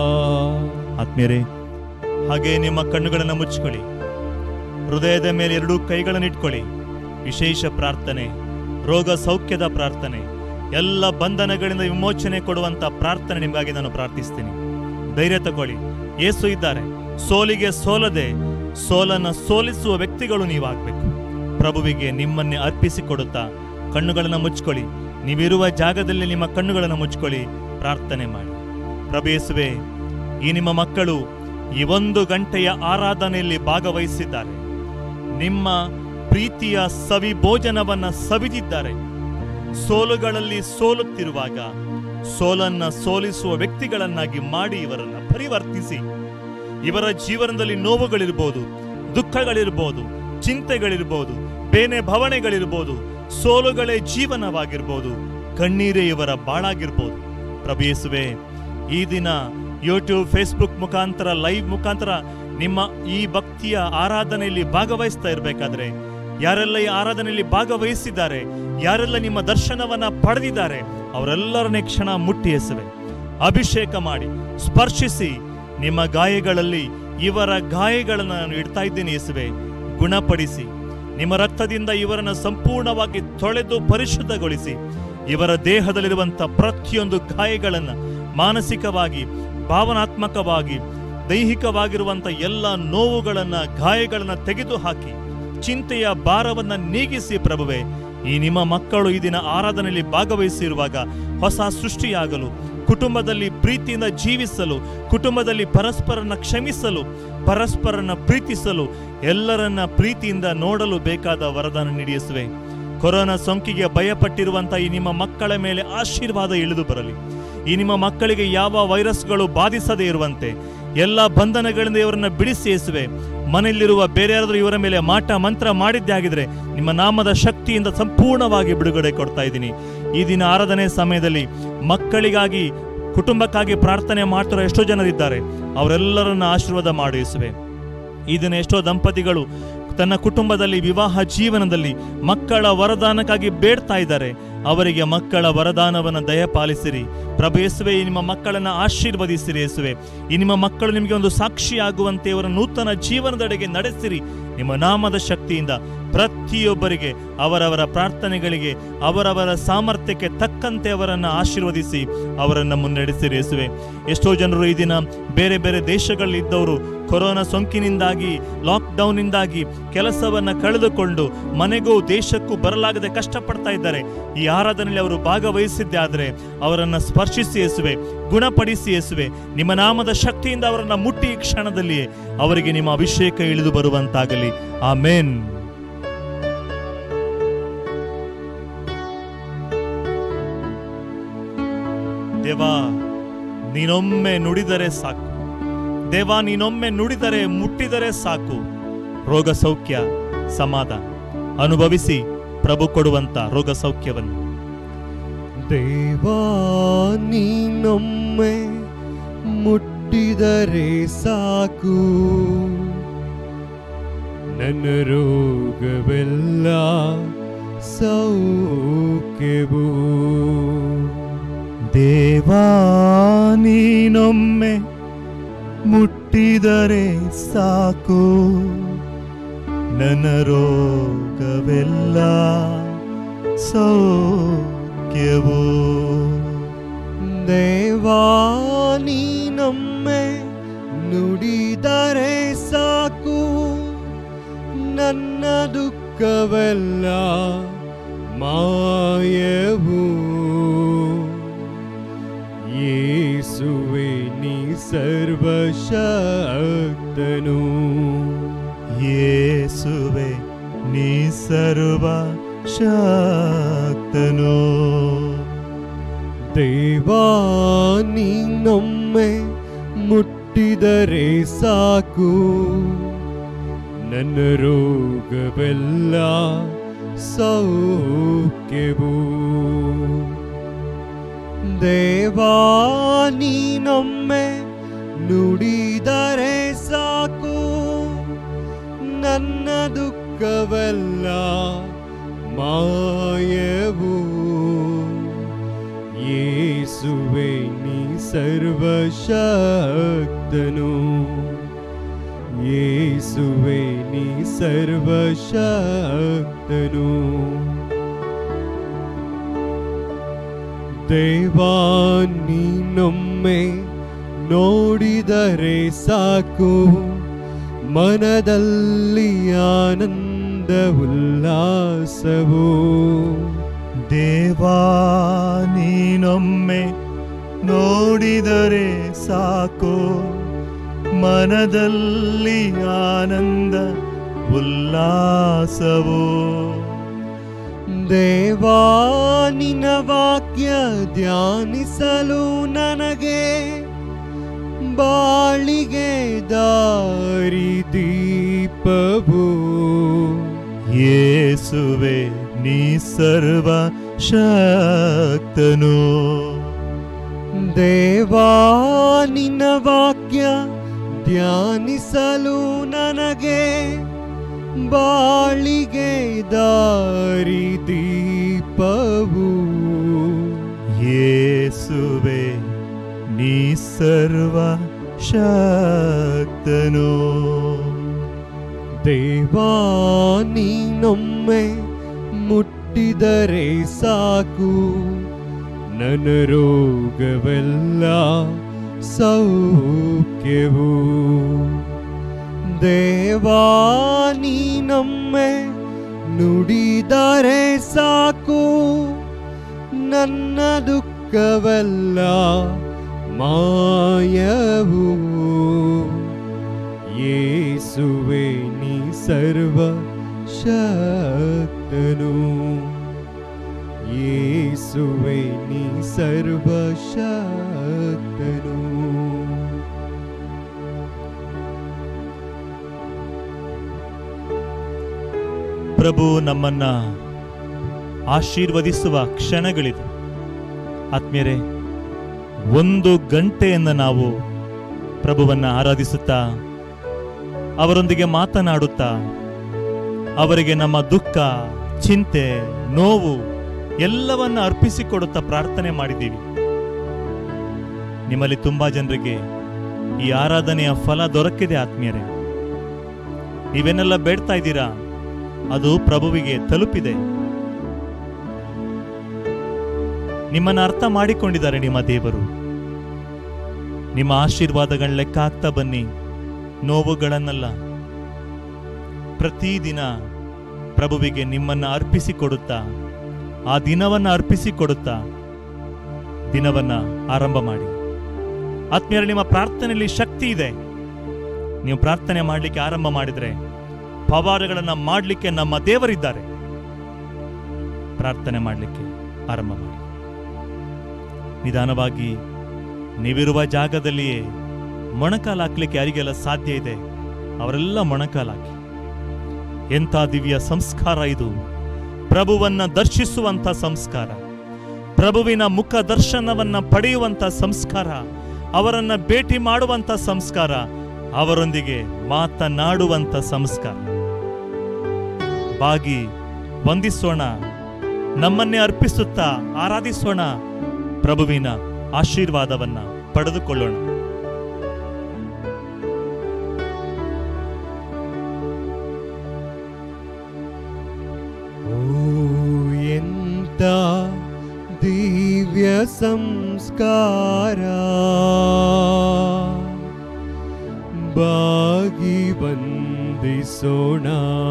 ಆತ್ಮೀಯರೇ, ಹಾಗೆ ನಿಮ್ಮ ಕಣ್ಣುಗಳನ್ನು ಮುಚ್ಚಿಕೊಳ್ಳಿ, ಹೃದಯದ ಮೇಲೆ ಎರಡೂ ಕೈಗಳನ್ನು ಇಟ್ಕೊಳ್ಳಿ. ವಿಶೇಷ ಪ್ರಾರ್ಥನೆ, ರೋಗ ಸೌಖ್ಯದ ಪ್ರಾರ್ಥನೆ, ಎಲ್ಲ ಬಂಧನಗಳಿಂದ ವಿಮೋಚನೆ ಕೊಡುವಂತ ಪ್ರಾರ್ಥನೆ ನಿಮಗಾಗಿ ನಾನು ಪ್ರಾರ್ಥಿಸ್ತೀನಿ. ಧೈರ್ಯ ತಗೊಳ್ಳಿ, ಯೇಸು ಇದ್ದಾರೆ. ಸೋಲಿಗೆ ಸೋಲದೆ ಸೋಲನ್ನ ಸೋಲಿಸುವ ವ್ಯಕ್ತಿಗಳು ನೀವಾಗಬೇಕು. ಪ್ರಭುವಿಗೆ ನಿಮ್ಮನ್ನೇ ಅರ್ಪಿಸಿಕೊಡುತ್ತಾ ಕಣ್ಣುಗಳನ್ನು ಮುಚ್ಕೊಳ್ಳಿ. ನೀವಿರುವ ಜಾಗದಲ್ಲಿ ನಿಮ್ಮ ಕಣ್ಣುಗಳನ್ನು ಮುಚ್ಕೊಳ್ಳಿ, ಪ್ರಾರ್ಥನೆ ಮಾಡಿ. ಪ್ರಭು ಯೇಸುವೇ, ಈ ನಿಮ್ಮ ಮಕ್ಕಳು ಈ ಒಂದು ಗಂಟೆಯ ಆರಾಧನೆಯಲ್ಲಿ ಭಾಗವಹಿಸಿದ್ದಾರೆ. ನಿಮ್ಮ ಪ್ರೀತಿಯ ಸವಿ ಭೋಜನವನ್ನ ಸವಿದಿದ್ದಾರೆ. ಸೋಲುಗಳಲ್ಲಿ ಸೋಲುತ್ತಿರುವಾಗ ಸೋಲನ್ನ ಸೋಲಿಸುವ ವ್ಯಕ್ತಿಗಳನ್ನಾಗಿ ಮಾಡಿ ಇವರನ್ನ ಪರಿವರ್ತಿಸಿ. ಇವರ ಜೀವನದಲ್ಲಿ ನೋವುಗಳಿರ್ಬೋದು, ದುಃಖಗಳಿರ್ಬೋದು, ಚಿಂತೆಗಳಿರ್ಬೋದು, ಬೇನೆ ಭವಣೆಗಳಿರ್ಬೋದು, ಸೋಲುಗಳೇ ಜೀವನವಾಗಿರ್ಬೋದು, ಕಣ್ಣೀರೇ ಇವರ ಬಾಳಾಗಿರ್ಬೋದು. ಪ್ರಭು ಯೇಸುವೇ, ಈ ದಿನ ಯೂಟ್ಯೂಬ್, ಫೇಸ್ಬುಕ್ ಮುಖಾಂತರ, ಲೈವ್ ಮುಖಾಂತರ ನಿಮ್ಮ ಈ ಭಕ್ತಿಯ ಆರಾಧನೆಯಲ್ಲಿ ಭಾಗವಹಿಸ್ತಾ ಇರಬೇಕಾದ್ರೆ, ಯಾರೆಲ್ಲ ಈ ಆರಾಧನೆಯಲ್ಲಿ ಭಾಗವಹಿಸಿದ್ದಾರೆ, ಯಾರೆಲ್ಲ ನಿಮ್ಮ ದರ್ಶನವನ್ನ ಪಡೆದಿದ್ದಾರೆ, ಅವರೆಲ್ಲರನ್ನೇ ಕ್ಷಣ ಮುಟ್ಟಿ ಯೇಸುವೆ ಅಭಿಷೇಕ ಮಾಡಿ ಸ್ಪರ್ಶಿಸಿ. ನಿಮ್ಮ ಗಾಯಗಳಲ್ಲಿ ಇವರ ಗಾಯಗಳನ್ನು ನಾನು ಇಡ್ತಾ ಇದ್ದೇನೆ ಯೇಸುವೆ, ಗುಣಪಡಿಸಿ. ನಿಮ್ಮ ರಕ್ತದಿಂದ ಇವರನ್ನು ಸಂಪೂರ್ಣವಾಗಿ ತೊಳೆದು ಪರಿಶುದ್ಧಗೊಳಿಸಿ. ಇವರ ದೇಹದಲ್ಲಿರುವಂಥ ಪ್ರತಿಯೊಂದು ಗಾಯಗಳನ್ನು ಮಾನಸಿಕವಾಗಿ, ಭಾವನಾತ್ಮಕವಾಗಿ, ದೈಹಿಕವಾಗಿರುವಂಥ ಎಲ್ಲ ನೋವುಗಳನ್ನು, ಗಾಯಗಳನ್ನು ತೆಗೆದು ಹಾಕಿ ಚಿಂತೆಯ ಭಾರವನ್ನು ನೀಗಿಸಿ. ಪ್ರಭುವೆ, ಈ ನಿಮ್ಮ ಮಕ್ಕಳು ಈ ದಿನ ಆರಾಧನೆಯಲ್ಲಿ ಭಾಗವಹಿಸಿರುವಾಗ ಹೊಸ ಸೃಷ್ಟಿಯಾಗಲು, ಕುಟುಂಬದಲ್ಲಿ ಪ್ರೀತಿಯಿಂದ ಜೀವಿಸಲು, ಕುಟುಂಬದಲ್ಲಿ ಪರಸ್ಪರನ ಕ್ಷಮಿಸಲು, ಪರಸ್ಪರನ ಪ್ರೀತಿಸಲು, ಎಲ್ಲರನ್ನ ಪ್ರೀತಿಯಿಂದ ನೋಡಲು ಬೇಕಾದ ವರದಾನ ನೀಡಿಸುವೆ. ಕೊರೋನಾ ಸೋಂಕಿಗೆ ಭಯಪಟ್ಟಿರುವಂಥ ಈ ನಿಮ್ಮ ಮಕ್ಕಳ ಮೇಲೆ ಆಶೀರ್ವಾದ ಇಳಿದು ಬರಲಿ. ಈ ನಿಮ್ಮ ಮಕ್ಕಳಿಗೆ ಯಾವ ವೈರಸ್ಗಳು ಬಾಧಿಸದೇ ಇರುವಂತೆ ಎಲ್ಲ ಬಂಧನಗಳಿಂದ ಇವರನ್ನು ಬಿಡಿಸಿ ಯೇಸುವೆ. ಮನೆಯಲ್ಲಿರುವ ಬೇರೆ ಯಾರಾದರೂ ಇವರ ಮೇಲೆ ಮಾಟ ಮಂತ್ರ ಮಾಡಿದ್ದೇ ಆಗಿದ್ರೆ ನಿಮ್ಮ ನಾಮದ ಶಕ್ತಿಯಿಂದ ಸಂಪೂರ್ಣವಾಗಿ ಬಿಡುಗಡೆ ಕೊಡ್ತಾ ಇದ್ದೀನಿ. ಈ ದಿನ ಆರಾಧನೆ ಸಮಯದಲ್ಲಿ ಮಕ್ಕಳಿಗಾಗಿ, ಕುಟುಂಬಕ್ಕಾಗಿ ಪ್ರಾರ್ಥನೆ ಮಾಡ್ತಿರೋ ಎಷ್ಟೋ ಜನರಿದ್ದಾರೆ, ಅವರೆಲ್ಲರನ್ನ ಆಶೀರ್ವಾದ ಮಾಡಿ ಯೇಸುವೆ. ಈ ದಿನ ಎಷ್ಟೋ ದಂಪತಿಗಳು ತನ್ನ ಕುಟುಂಬದಲ್ಲಿ, ವಿವಾಹ ಜೀವನದಲ್ಲಿ ಮಕ್ಕಳ ವರದಾನಕ್ಕಾಗಿ ಬೇಡ್ತಾ ಇದ್ದಾರೆ. ಅವರಿಗೆ ಮಕ್ಕಳ ವರದಾನವನ್ನು ದಯಪಾಲಿಸಿರಿ ಪ್ರಭು ಯೇಸುವೆ. ಈ ನಿಮ್ಮ ಮಕ್ಕಳನ್ನು ಆಶೀರ್ವದಿಸಿರಿ ಯೇಸುವೆ. ಈ ನಿಮ್ಮ ಮಕ್ಕಳು ನಿಮಗೆ ಒಂದು ಸಾಕ್ಷಿಯಾಗುವಂತೆ ಅವರ ನೂತನ ಜೀವನದೆಡೆಗೆ ನಡೆಸಿರಿ. ನಿಮ್ಮ ನಾಮದ ಶಕ್ತಿಯಿಂದ ಪ್ರತಿಯೊಬ್ಬರಿಗೆ ಅವರವರ ಪ್ರಾರ್ಥನೆಗಳಿಗೆ, ಅವರವರ ಸಾಮರ್ಥ್ಯಕ್ಕೆ ತಕ್ಕಂತೆ ಅವರನ್ನು ಆಶೀರ್ವದಿಸಿ ಅವರನ್ನು ಮುನ್ನಡೆಸಿರಿ ಯೇಸುವೆ. ಎಷ್ಟೋ ಜನರು ಈ ದಿನ ಬೇರೆ ಬೇರೆ ದೇಶಗಳಲ್ಲಿದ್ದವರು ಕೊರೋನಾ ಸೋಂಕಿನಿಂದಾಗಿ, ಲಾಕ್ಡೌನ್ನಿಂದಾಗಿ ಕೆಲಸವನ್ನು ಕಳೆದುಕೊಂಡು ಮನೆಗೂ ದೇಶಕ್ಕೂ ಬರಲಾಗದೆ ಕಷ್ಟಪಡ್ತಾ ಇದ್ದಾರೆ. ಈ ಆರಾಧನೆಯಲ್ಲಿ ಅವರು ಭಾಗವಹಿಸಿದ್ದೆ ಆದರೆ ಅವರನ್ನು ಸ್ಪರ್ಶಿಸಿ ಯೇಸುವೆ, ಗುಣಪಡಿಸಿ ಯೇಸುವೆ. ನಿಮ್ಮ ನಾಮದ ಶಕ್ತಿಯಿಂದ ಅವರನ್ನು ಮುಟ್ಟಿ ಈ ಕ್ಷಣದಲ್ಲಿಯೇ ಅವರಿಗೆ ನಿಮ್ಮ ಅಭಿಷೇಕ ಇಳಿದು ಬರುವಂತಾಗಲಿ. ಆಮೇನ್. ದೇವಾ, ನೀನೊಮ್ಮೆ ನುಡಿದರೆ ಸಾಕು. ದೇವಾ, ನೀನೊಮ್ಮೆ ನುಡಿದರೆ, ಮುಟ್ಟಿದರೆ ಸಾಕು. ರೋಗ ಸೌಖ್ಯ, ಸಮಾಧಾನ ಅನುಭವಿಸಿ ಪ್ರಭು ಕೊಡುವಂತ ರೋಗ ಸೌಖ್ಯವನ್ನು. ದೇವಾ, ನೀನೊಮ್ಮೆ ಮುಟ್ಟಿದರೆ ಸಾಕು. ನನ್ನ ರೋಗವೆಲ್ಲ ಸೌಖ್ಯವು. ದೇವಾ ನೀನೊಮ್ಮೆ ಮುಟ್ಟಿದರೆ ಸಾಕು, ನನ್ನ ರೋಗವೆಲ್ಲ ಸೌಖ್ಯವು. ದೇವಾ ನೀನೊಮ್ಮೆ ನುಡಿದರೆ ಸಾಕು, ನನ್ನ ದುಃಖವೆಲ್ಲ ಮಾಯವು. ಯೇಸುವೆ ನೀ ಸರ್ವಶಕ್ತನು, ಯೇಸುವೆ ನೀ ಸರ್ವಶಕ್ತನು. ದೇವಾ ನೀನೊಮ್ಮೆ ಮುಟ್ಟಿದರೆ ಸಾಕು, ನನ್ನ ರೋಗವೆಲ್ಲ ಸೌಖ್ಯವು. ದೇವಾ ನೀನೊಮ್ಮೆ ನುಡಿದರೆ ಸಾಕು, ನನ್ನ ದುಃಖವೆಲ್ಲ ಮಾಯವು. ಯೇಸುವೆ ನೀ ಸರ್ವಶಕ್ತನು, ಯೇಸುವೆ ನೀ ಸರ್ವಶಕ್ತನು. ದೇವಾ ನೀನೊಮ್ಮೆ ನೋಡಿದರೆ ಸಾಕು, ಮನದಲ್ಲಿ ಆನಂದ ಉಲ್ಲಾಸವು. ದೇವಾ ನೀನೊಮ್ಮೆ ನೋಡಿದರೆ ಸಾಕು, ಮನದಲ್ಲಿ ಆನಂದ ಉಲ್ಲಾಸವು. ದೇವಾ ನಿನ್ನ ವಾಕ್ಯ ಧ್ಯಾನಿಸಲು ನನಗೆ ಬಾಳಿಗೆ ದಾರಿ ದೀಪವು. ಯೇಸುವೆ ನೀ ಸರ್ವಶಕ್ತನು, ದೇವಾ ನಿನ್ನ ವಾಕ್ಯ ಧ್ಯಾನಿಸಲು ನನಗೆ ಬಾಳಿಗೆ ದಾರಿ ದೀಪವು. ಯೇಸುವೆ ನೀ ಸರ್ವಶಕ್ತನು. ದೇವಾ ನೀನೊಮ್ಮೆ ಮುಟ್ಟಿದರೆ ಸಾಕು, ನನ್ನ ರೋಗವೆಲ್ಲ ಸೌಖ್ಯವು. ದೇವಾ ನೀನೊಮ್ಮೆ ನುಡಿದರೆ ಸಾಕು, ನನ್ನ ದುಃಖವೆಲ್ಲ ಮಾಯವು. ಯೇಸುವೆ ನೀ ಸರ್ವಶಕ್ತನು, ಯೇಸುವೆ ನೀ ಸರ್ವಶಕ್ತನು. ಪ್ರಭು ನಮ್ಮನ್ನ ಆಶೀರ್ವದಿಸುವ ಕ್ಷಣಗಳಿದು. ಆತ್ಮೀಯರೇ, ಒಂದು ಗಂಟೆಯಿಂದ ನಾವು ಪ್ರಭುವನ್ನ ಆರಾಧಿಸುತ್ತಾ, ಅವರೊಂದಿಗೆ ಮಾತನಾಡುತ್ತಾ, ಅವರಿಗೆ ನಮ್ಮ ದುಃಖ, ಚಿಂತೆ, ನೋವು ಎಲ್ಲವನ್ನ ಅರ್ಪಿಸಿಕೊಡುತ್ತಾ ಪ್ರಾರ್ಥನೆ ಮಾಡಿದ್ದೀವಿ. ನಿಮ್ಮಲ್ಲಿ ತುಂಬಾ ಜನರಿಗೆ ಈ ಆರಾಧನೆಯ ಫಲ ದೊರಕಿದೆ. ಆತ್ಮೀಯರೇ, ನೀವೇನೆಲ್ಲ ಬೇಡ್ತಾ ಇದ್ದೀರಾ ಅದು ಪ್ರಭುವಿಗೆ ತಲುಪಿದೆ. ನಿಮ್ಮನ್ನು ಅರ್ಥ ಮಾಡಿಕೊಂಡಿದ್ದಾರೆ ನಿಮ್ಮ ದೇವರು. ನಿಮ್ಮ ಆಶೀರ್ವಾದಗಳ ಲೆಕ್ಕ ಹಾಕ್ತಾ ಬನ್ನಿ, ನೋವುಗಳನ್ನೆಲ್ಲ. ಪ್ರತಿದಿನ ಪ್ರಭುವಿಗೆ ನಿಮ್ಮನ್ನ ಅರ್ಪಿಸಿಕೊಡುತ್ತಾ, ಆ ದಿನವನ್ನ ಅರ್ಪಿಸಿಕೊಡುತ್ತಾ ದಿನವನ್ನ ಆರಂಭ ಮಾಡಿ. ಆತ್ಮೀಯರೇ, ನಿಮ್ಮ ಪ್ರಾರ್ಥನೆಯಲ್ಲಿ ಶಕ್ತಿ ಇದೆ. ನೀವು ಪ್ರಾರ್ಥನೆ ಮಾಡಲಿಕ್ಕೆ ಆರಂಭ ಮಾಡಿದ್ರೆ ಪವಾಡಗಳನ್ನ ಮಾಡಲಿಕ್ಕೆ ನಮ್ಮ ದೇವರಿದ್ದಾರೆ. ಪ್ರಾರ್ಥನೆ ಮಾಡಲಿಕ್ಕೆ ಆರಂಭ ಮಾಡಿ. ನಿಧಾನವಾಗಿ ನೀವಿರುವ ಜಾಗದಲ್ಲಿಯೇ ಮೊಣಕಾಲು ಹಾಕ್ಲಿಕ್ಕೆ ಯಾರಿಗೆಲ್ಲ ಸಾಧ್ಯ ಇದೆ ಅವರೆಲ್ಲ ಮೊಣಕಾಲು ಹಾಕಿ. ಎಂಥ ದಿವ್ಯ ಸಂಸ್ಕಾರ ಇದು! ಪ್ರಭುವನ್ನ ದರ್ಶಿಸುವಂಥ ಸಂಸ್ಕಾರ, ಪ್ರಭುವಿನ ಮುಖ ದರ್ಶನವನ್ನ ಪಡೆಯುವಂಥ ಸಂಸ್ಕಾರ, ಅವರನ್ನ ಭೇಟಿ ಮಾಡುವಂಥ ಸಂಸ್ಕಾರ, ಅವರೊಂದಿಗೆ ಮಾತನಾಡುವಂಥ ಸಂಸ್ಕಾರ. ಬಾಗಿ ವಂದಿಸೋಣ, ನಮ್ಮನ್ನೇ ಅರ್ಪಿಸುತ್ತಾ ಆರಾಧಿಸೋಣ, ಪ್ರಭುವಿನ ಆಶೀರ್ವಾದವನ್ನ ಪಡೆದುಕೊಳ್ಳೋಣ. ಓ ಎಂತ ದಿವ್ಯ ಸಂಸ್ಕಾರ, ಬಾಗಿ ವಂದಿಸೋಣ.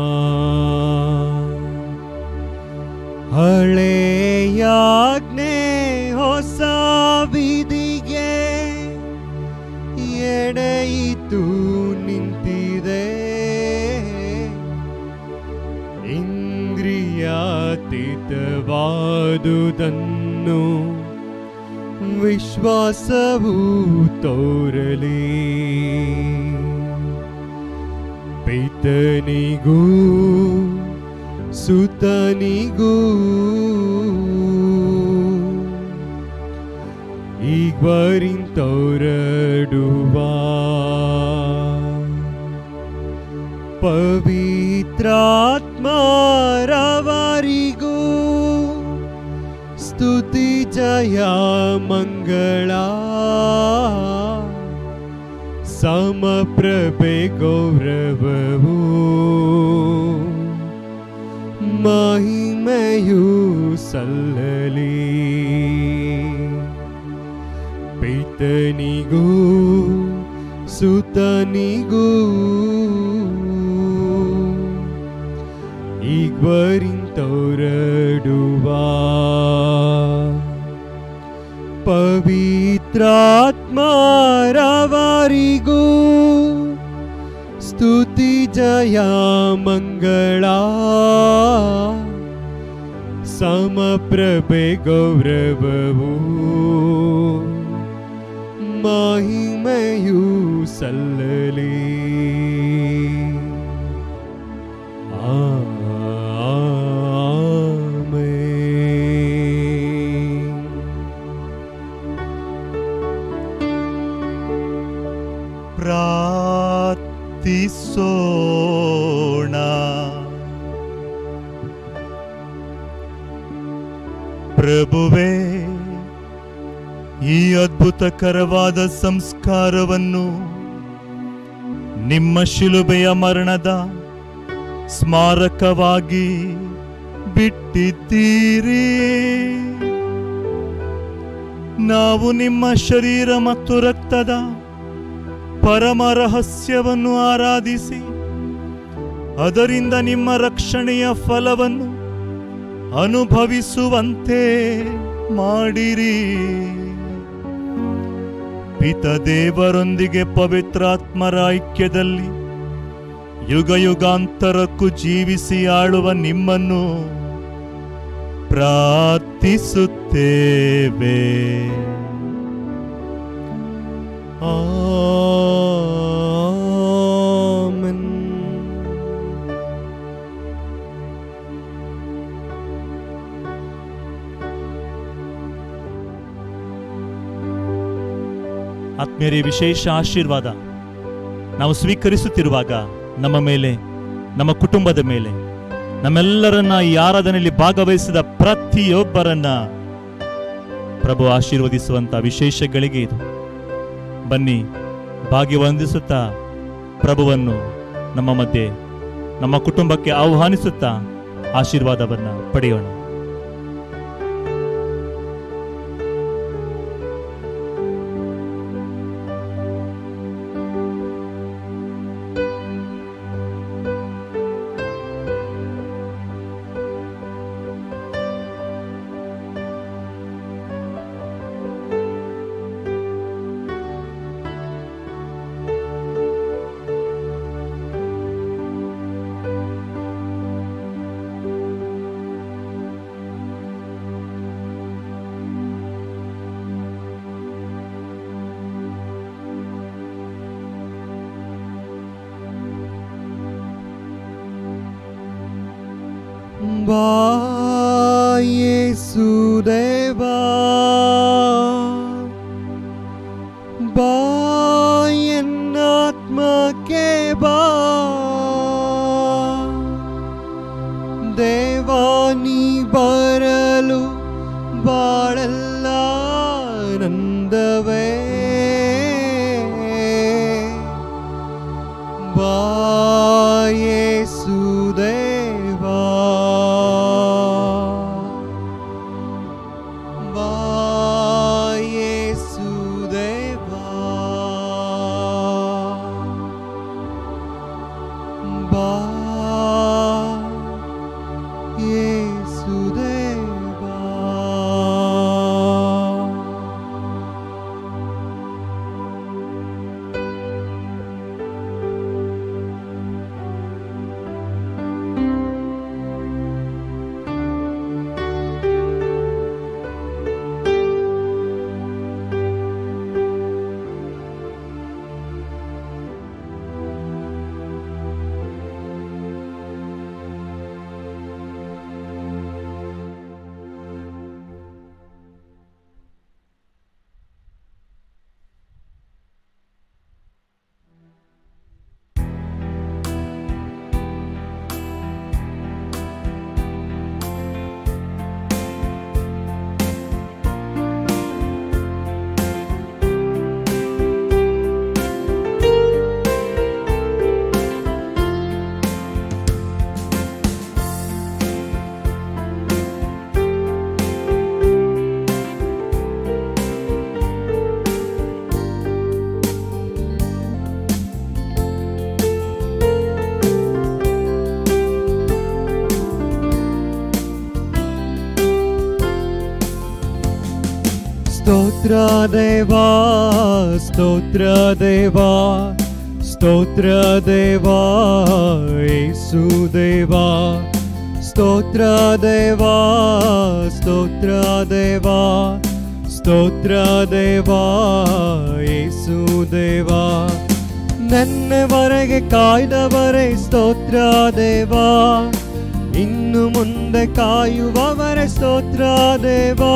ಹಳೆಯಾಜ್ಞೆ ಹೊಸ ವಿಧಿಗೆ ಎಡೆಯಿತು ನಿಂತಿದೆ, ಇಂದ್ರಿಯಾತೀತವಾದುದನ್ನು ವಿಶ್ವಾಸವು ತೋರಲಿ. ಪಿತನಿಗೂ ಸುತನಿಗೂ ಈಗ್ವರಿಂತೊರಡುವ ಪವಿತ್ರಾತ್ಮರವರಿಗೂ ಸ್ತುತಿ ಜಯ ಮಂಗಳ. ಸಮಪ್ರಭೆ ಗೌರವವು ಮಹಿಮೆಯು ಸಲ್ಲಲಿ. ಪಿತನಿಗೂ ಸುತನಿಗೂ ಈಗ್ವರಿಂತೊರಡುವ ಪವಿತ್ರಾತ್ಮರವರಿಗೂ ಸ್ತುತಿ ಜಯ ಮಂಗಳ. ಸಮಪ್ರಭೆ ಗೌರವವು ಮಹಿಮೆಯು ಸಲ್ಲಲಿ. ಪ್ರಾರ್ಥಿಸೋಣ. ಪ್ರಭುವೇ, ಈ ಅದ್ಭುತಕರವಾದ ಸಂಸ್ಕಾರವನ್ನು ನಿಮ್ಮ ಶಿಲುಬೆಯ ಮರಣದ ಸ್ಮಾರಕವಾಗಿ ಬಿಟ್ಟಿದ್ದೀರಿ. ನಾವು ನಿಮ್ಮ ಶರೀರ ಮತ್ತು ರಕ್ತದ ಪರಮ ರಹಸ್ಯವನ್ನು ಆರಾಧಿಸಿ ಅದರಿಂದ ನಿಮ್ಮ ರಕ್ಷಣೆಯ ಫಲವನ್ನು ಅನುಭವಿಸುವಂತೆ ಮಾಡಿರಿ. ಪಿತ ದೇವರೊಂದಿಗೆ ಪವಿತ್ರಾತ್ಮರ ಐಕ್ಯದಲ್ಲಿ ಯುಗ ಯುಗಾಂತರಕ್ಕೂ ಜೀವಿಸಿ ಆಳುವ ನಿಮ್ಮನ್ನು ಪ್ರಾರ್ಥಿಸುತ್ತೇವೆ. ಆಮೆನ್. ಆತ್ಮೀಯರೇ, ವಿಶೇಷ ಆಶೀರ್ವಾದ ನಾವು ಸ್ವೀಕರಿಸುತ್ತಿರುವಾಗ ನಮ್ಮ ಮೇಲೆ, ನಮ್ಮ ಕುಟುಂಬದ ಮೇಲೆ, ನಮ್ಮೆಲ್ಲರನ್ನ ಈ ಆರಾಧನೆಯಲ್ಲಿ ಭಾಗವಹಿಸಿದ ಪ್ರತಿಯೊಬ್ಬರನ್ನ ಪ್ರಭು ಆಶೀರ್ವದಿಸುವಂತ ವಿಶೇಷ ಗಳಿಗೆ ಇದು. ಬನ್ನಿ, ಭಾಗ್ಯ ವಂದಿಸುತ್ತಾ ಪ್ರಭುವನ್ನು ನಮ್ಮ ಮಧ್ಯೆ, ನಮ್ಮ ಕುಟುಂಬಕ್ಕೆ ಆಹ್ವಾನಿಸುತ್ತಾ ಆಶೀರ್ವಾದವನ್ನ ಪಡೆಯೋಣ. बा येसुदेवा बा ಎನ್ನಾತ್ಮಕ್ಕೆ ಬಾ ಬಾ ಯೇಸುದೇವಾ ಬಾ ಯೇಸುದೇವಾ ಬಾ ಯೇಸುದೇವಾ ಸ್ತೋತ್ರ ದೇವಾ ಸ್ತೋತ್ರ ದೇವಾ ಸ್ತೋತ್ರ ದೇವಾ ಯೇಸು ದೇವಾ ಸ್ತೋತ್ರ ದೇವಾ ಸ್ತೋತ್ರ ದೇವಾ ಸ್ತೋತ್ರ ದೇವಾ ಯೇಸು ದೇವಾ ನೆನ್ನೆವರೆಗೆ ಕಾಯ್ದವರೇ ಸ್ತೋತ್ರ ದೇವಾ ಇನ್ನು ಮುಂದೆ ಕಾಯುವವರೇ ಸ್ತೋತ್ರ ದೇವಾ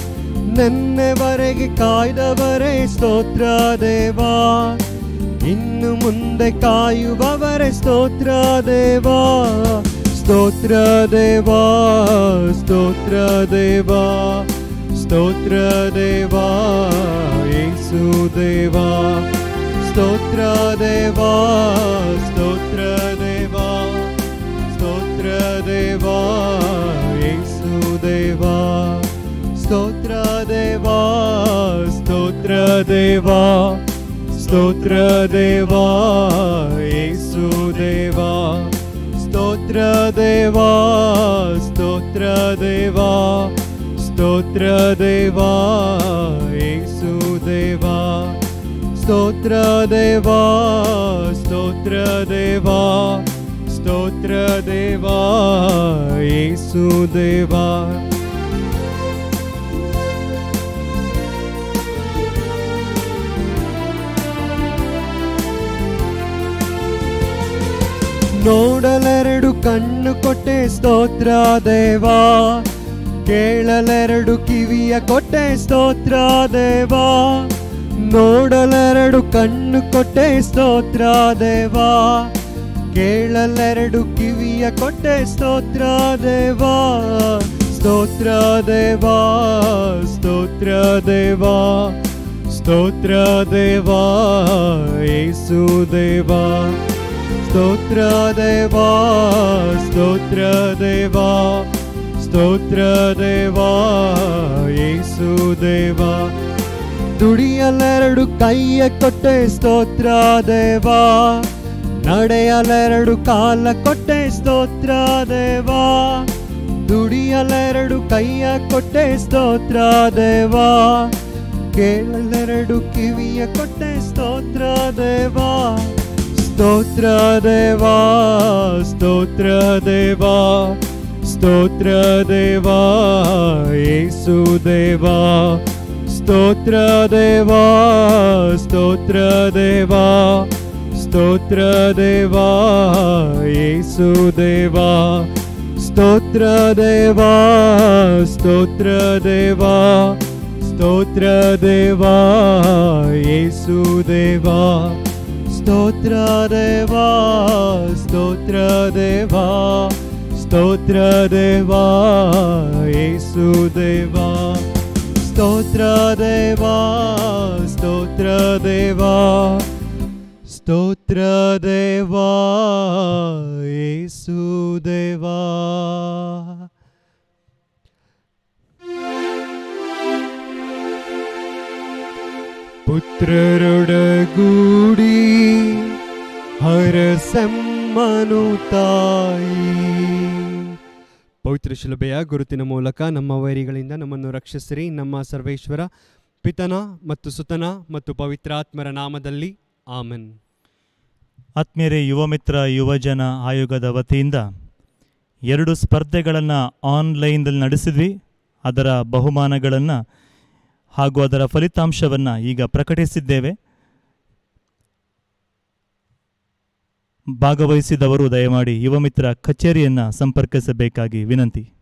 ನೆನ್ನೆವರೆಗೆ ಕಾಯ್ದವರೇ ಸ್ತೋತ್ರ ದೇವಾ ಇನ್ನು ಮುಂದೆ ಕಾಯುವವರೇ ಸ್ತೋತ್ರ ದೇವಾ ಸ್ತೋತ್ರ ದೇವಾ ಸ್ತೋತ್ರ ದೇವಾ ಸ್ತೋತ್ರ ದೇವಾ ಯೇಸು ದೇವಾ ಸ್ತೋತ್ರ ದೇವಾ ಸ್ತೋತ್ರ ದೇವಾ ಸ್ತೋತ್ರ ದೇವಾ ಯೇಸು ದೇವಾ ಸ್ತೋತ್ರ ದೇವಾ ಸ್ತೋತ್ರ ದೇವಾ ಸ್ತೋತ್ರ ದೇವಾ ಯೇಸು ದೇವಾ ಸ್ತೋತ್ರ ದೇವಾ ಸ್ತೋತ್ರ ದೇವಾ ಸ್ತೋತ್ರ ದೇವಾ ಯೇಸು ದೇವಾ ಸ್ತೋತ್ರ ದೇವಾ ಸ್ತೋತ್ರ ದೇವಾ ಸ್ತೋತ್ರ ದೇವಾ ಯೇಸು ದೇವಾ ನೋಡಲೆರಡು ಕಣ್ಣು ಕೊಟ್ಟೆ ಸ್ತೋತ್ರ ದೇವಾ ಕೇಳಲೆರಡು ಕಿವಿಯ ಕೊಟ್ಟೆ ಸ್ತೋತ್ರ ದೇವಾ ನೋಡಲೆರಡು ಕಣ್ಣು ಕೊಟ್ಟೆ ಸ್ತೋತ್ರ ದೇವಾ ಕೇಳಲೆರಡು ಕಿವಿಯ ಕೊಟ್ಟೆ ಸ್ತೋತ್ರ ದೇವಾ ಸ್ತೋತ್ರ ದೇವಾ ಸ್ತೋತ್ರ ದೇವಾ ಸ್ತೋತ್ರ ದೇವಾ ಯೇಸು ದೇವಾ ಸ್ತೋತ್ರ ದೇವಾ ಸ್ತೋತ್ರ ದೇವಾ ಸ್ತೋತ್ರ ದೇವಾ ಯೇಸು ದೇವಾ ದುಡಿಯಲೆರಡು ಕೈಯ ಕೊಟ್ಟೆ ಸ್ತೋತ್ರ ದೇವಾ ನಡೆಯಲೆರಡು ಕಾಲ ಕೊಟ್ಟೆ ಸ್ತೋತ್ರ ದೇವಾ ದುಡಿಯಲೆರಡು ಕೈಯ ಕೊಟ್ಟೆ ಸ್ತೋತ್ರ ದೇವಾ ಕೇಳಲೆರಡು ಕಿವಿಯ ಕೊಟ್ಟೆ ಸ್ತೋತ್ರ ದೇವಾ ಸ್ತೋತ್ರ ದೇವಾ ಸ್ತೋತ್ರ ದೇವಾ ಸ್ತೋತ್ರ ದೇವಾ ಯೇಸು ದೇವಾ ಸ್ತೋತ್ರ ದೇವಾ ಸ್ತೋತ್ರ ದೇವಾ ಸ್ತೋತ್ರ ದೇವಾ ಯೇಸು ದೇವಾ ಸ್ತೋತ್ರ ದೇವಾ ಸ್ತೋತ್ರ ದೇವಾ ಸ್ತೋತ್ರ ದೇವಾ ಯೇಸು ದೇವಾ ಸ್ತೋತ್ರ ದೇವಾ ಸ್ತೋತ್ರ ದೇವಾ ಸ್ತೋತ್ರ ದೇವಾ ಯೇಸು ದೇವಾ ಸ್ತೋತ್ರ ದೇವಾ ಸ್ತೋತ್ರ ದೇವಾ ಸ್ತೋತ್ರ ದೇವಾ ಯೇಸು ದೇವಾ. ಪುತ್ರರೊಡಗೂಡಿ ಹರಸಮ್ಮನು ತಾಯಿ. ಪವಿತ್ರ ಶಿಲುಬೆಯ ಗುರುತಿನ ಮೂಲಕ ನಮ್ಮ ವೈರಿಗಳಿಂದ ನಮ್ಮನ್ನು ರಕ್ಷಿಸಿರಿ. ನಮ್ಮ ಸರ್ವೇಶ್ವರ ಪಿತನ ಮತ್ತು ಸುತನ ಮತ್ತು ಪವಿತ್ರಾತ್ಮರ ನಾಮದಲ್ಲಿ ಆಮೆನ್. ಆತ್ಮೀಯರೇ, ಯುವ ಮಿತ್ರ ಯುವಜನ ಆಯೋಗದ ವತಿಯಿಂದ ಎರಡು ಸ್ಪರ್ಧೆಗಳನ್ನು ಆನ್ಲೈನ್ದಲ್ಲಿ ನಡೆಸಿದ್ವಿ. ಅದರ ಬಹುಮಾನಗಳನ್ನು ಹಾಗೂ ಅದರ ಫಲಿತಾಂಶವನ್ನು ಈಗ ಪ್ರಕಟಿಸಿದ್ದೇವೆ. ಭಾಗವಹಿಸಿದವರು ದಯಮಾಡಿ ಯುವ ಮಿತ್ರ ಕಚೇರಿಯನ್ನು ಸಂಪರ್ಕಿಸಬೇಕಾಗಿ ವಿನಂತಿ.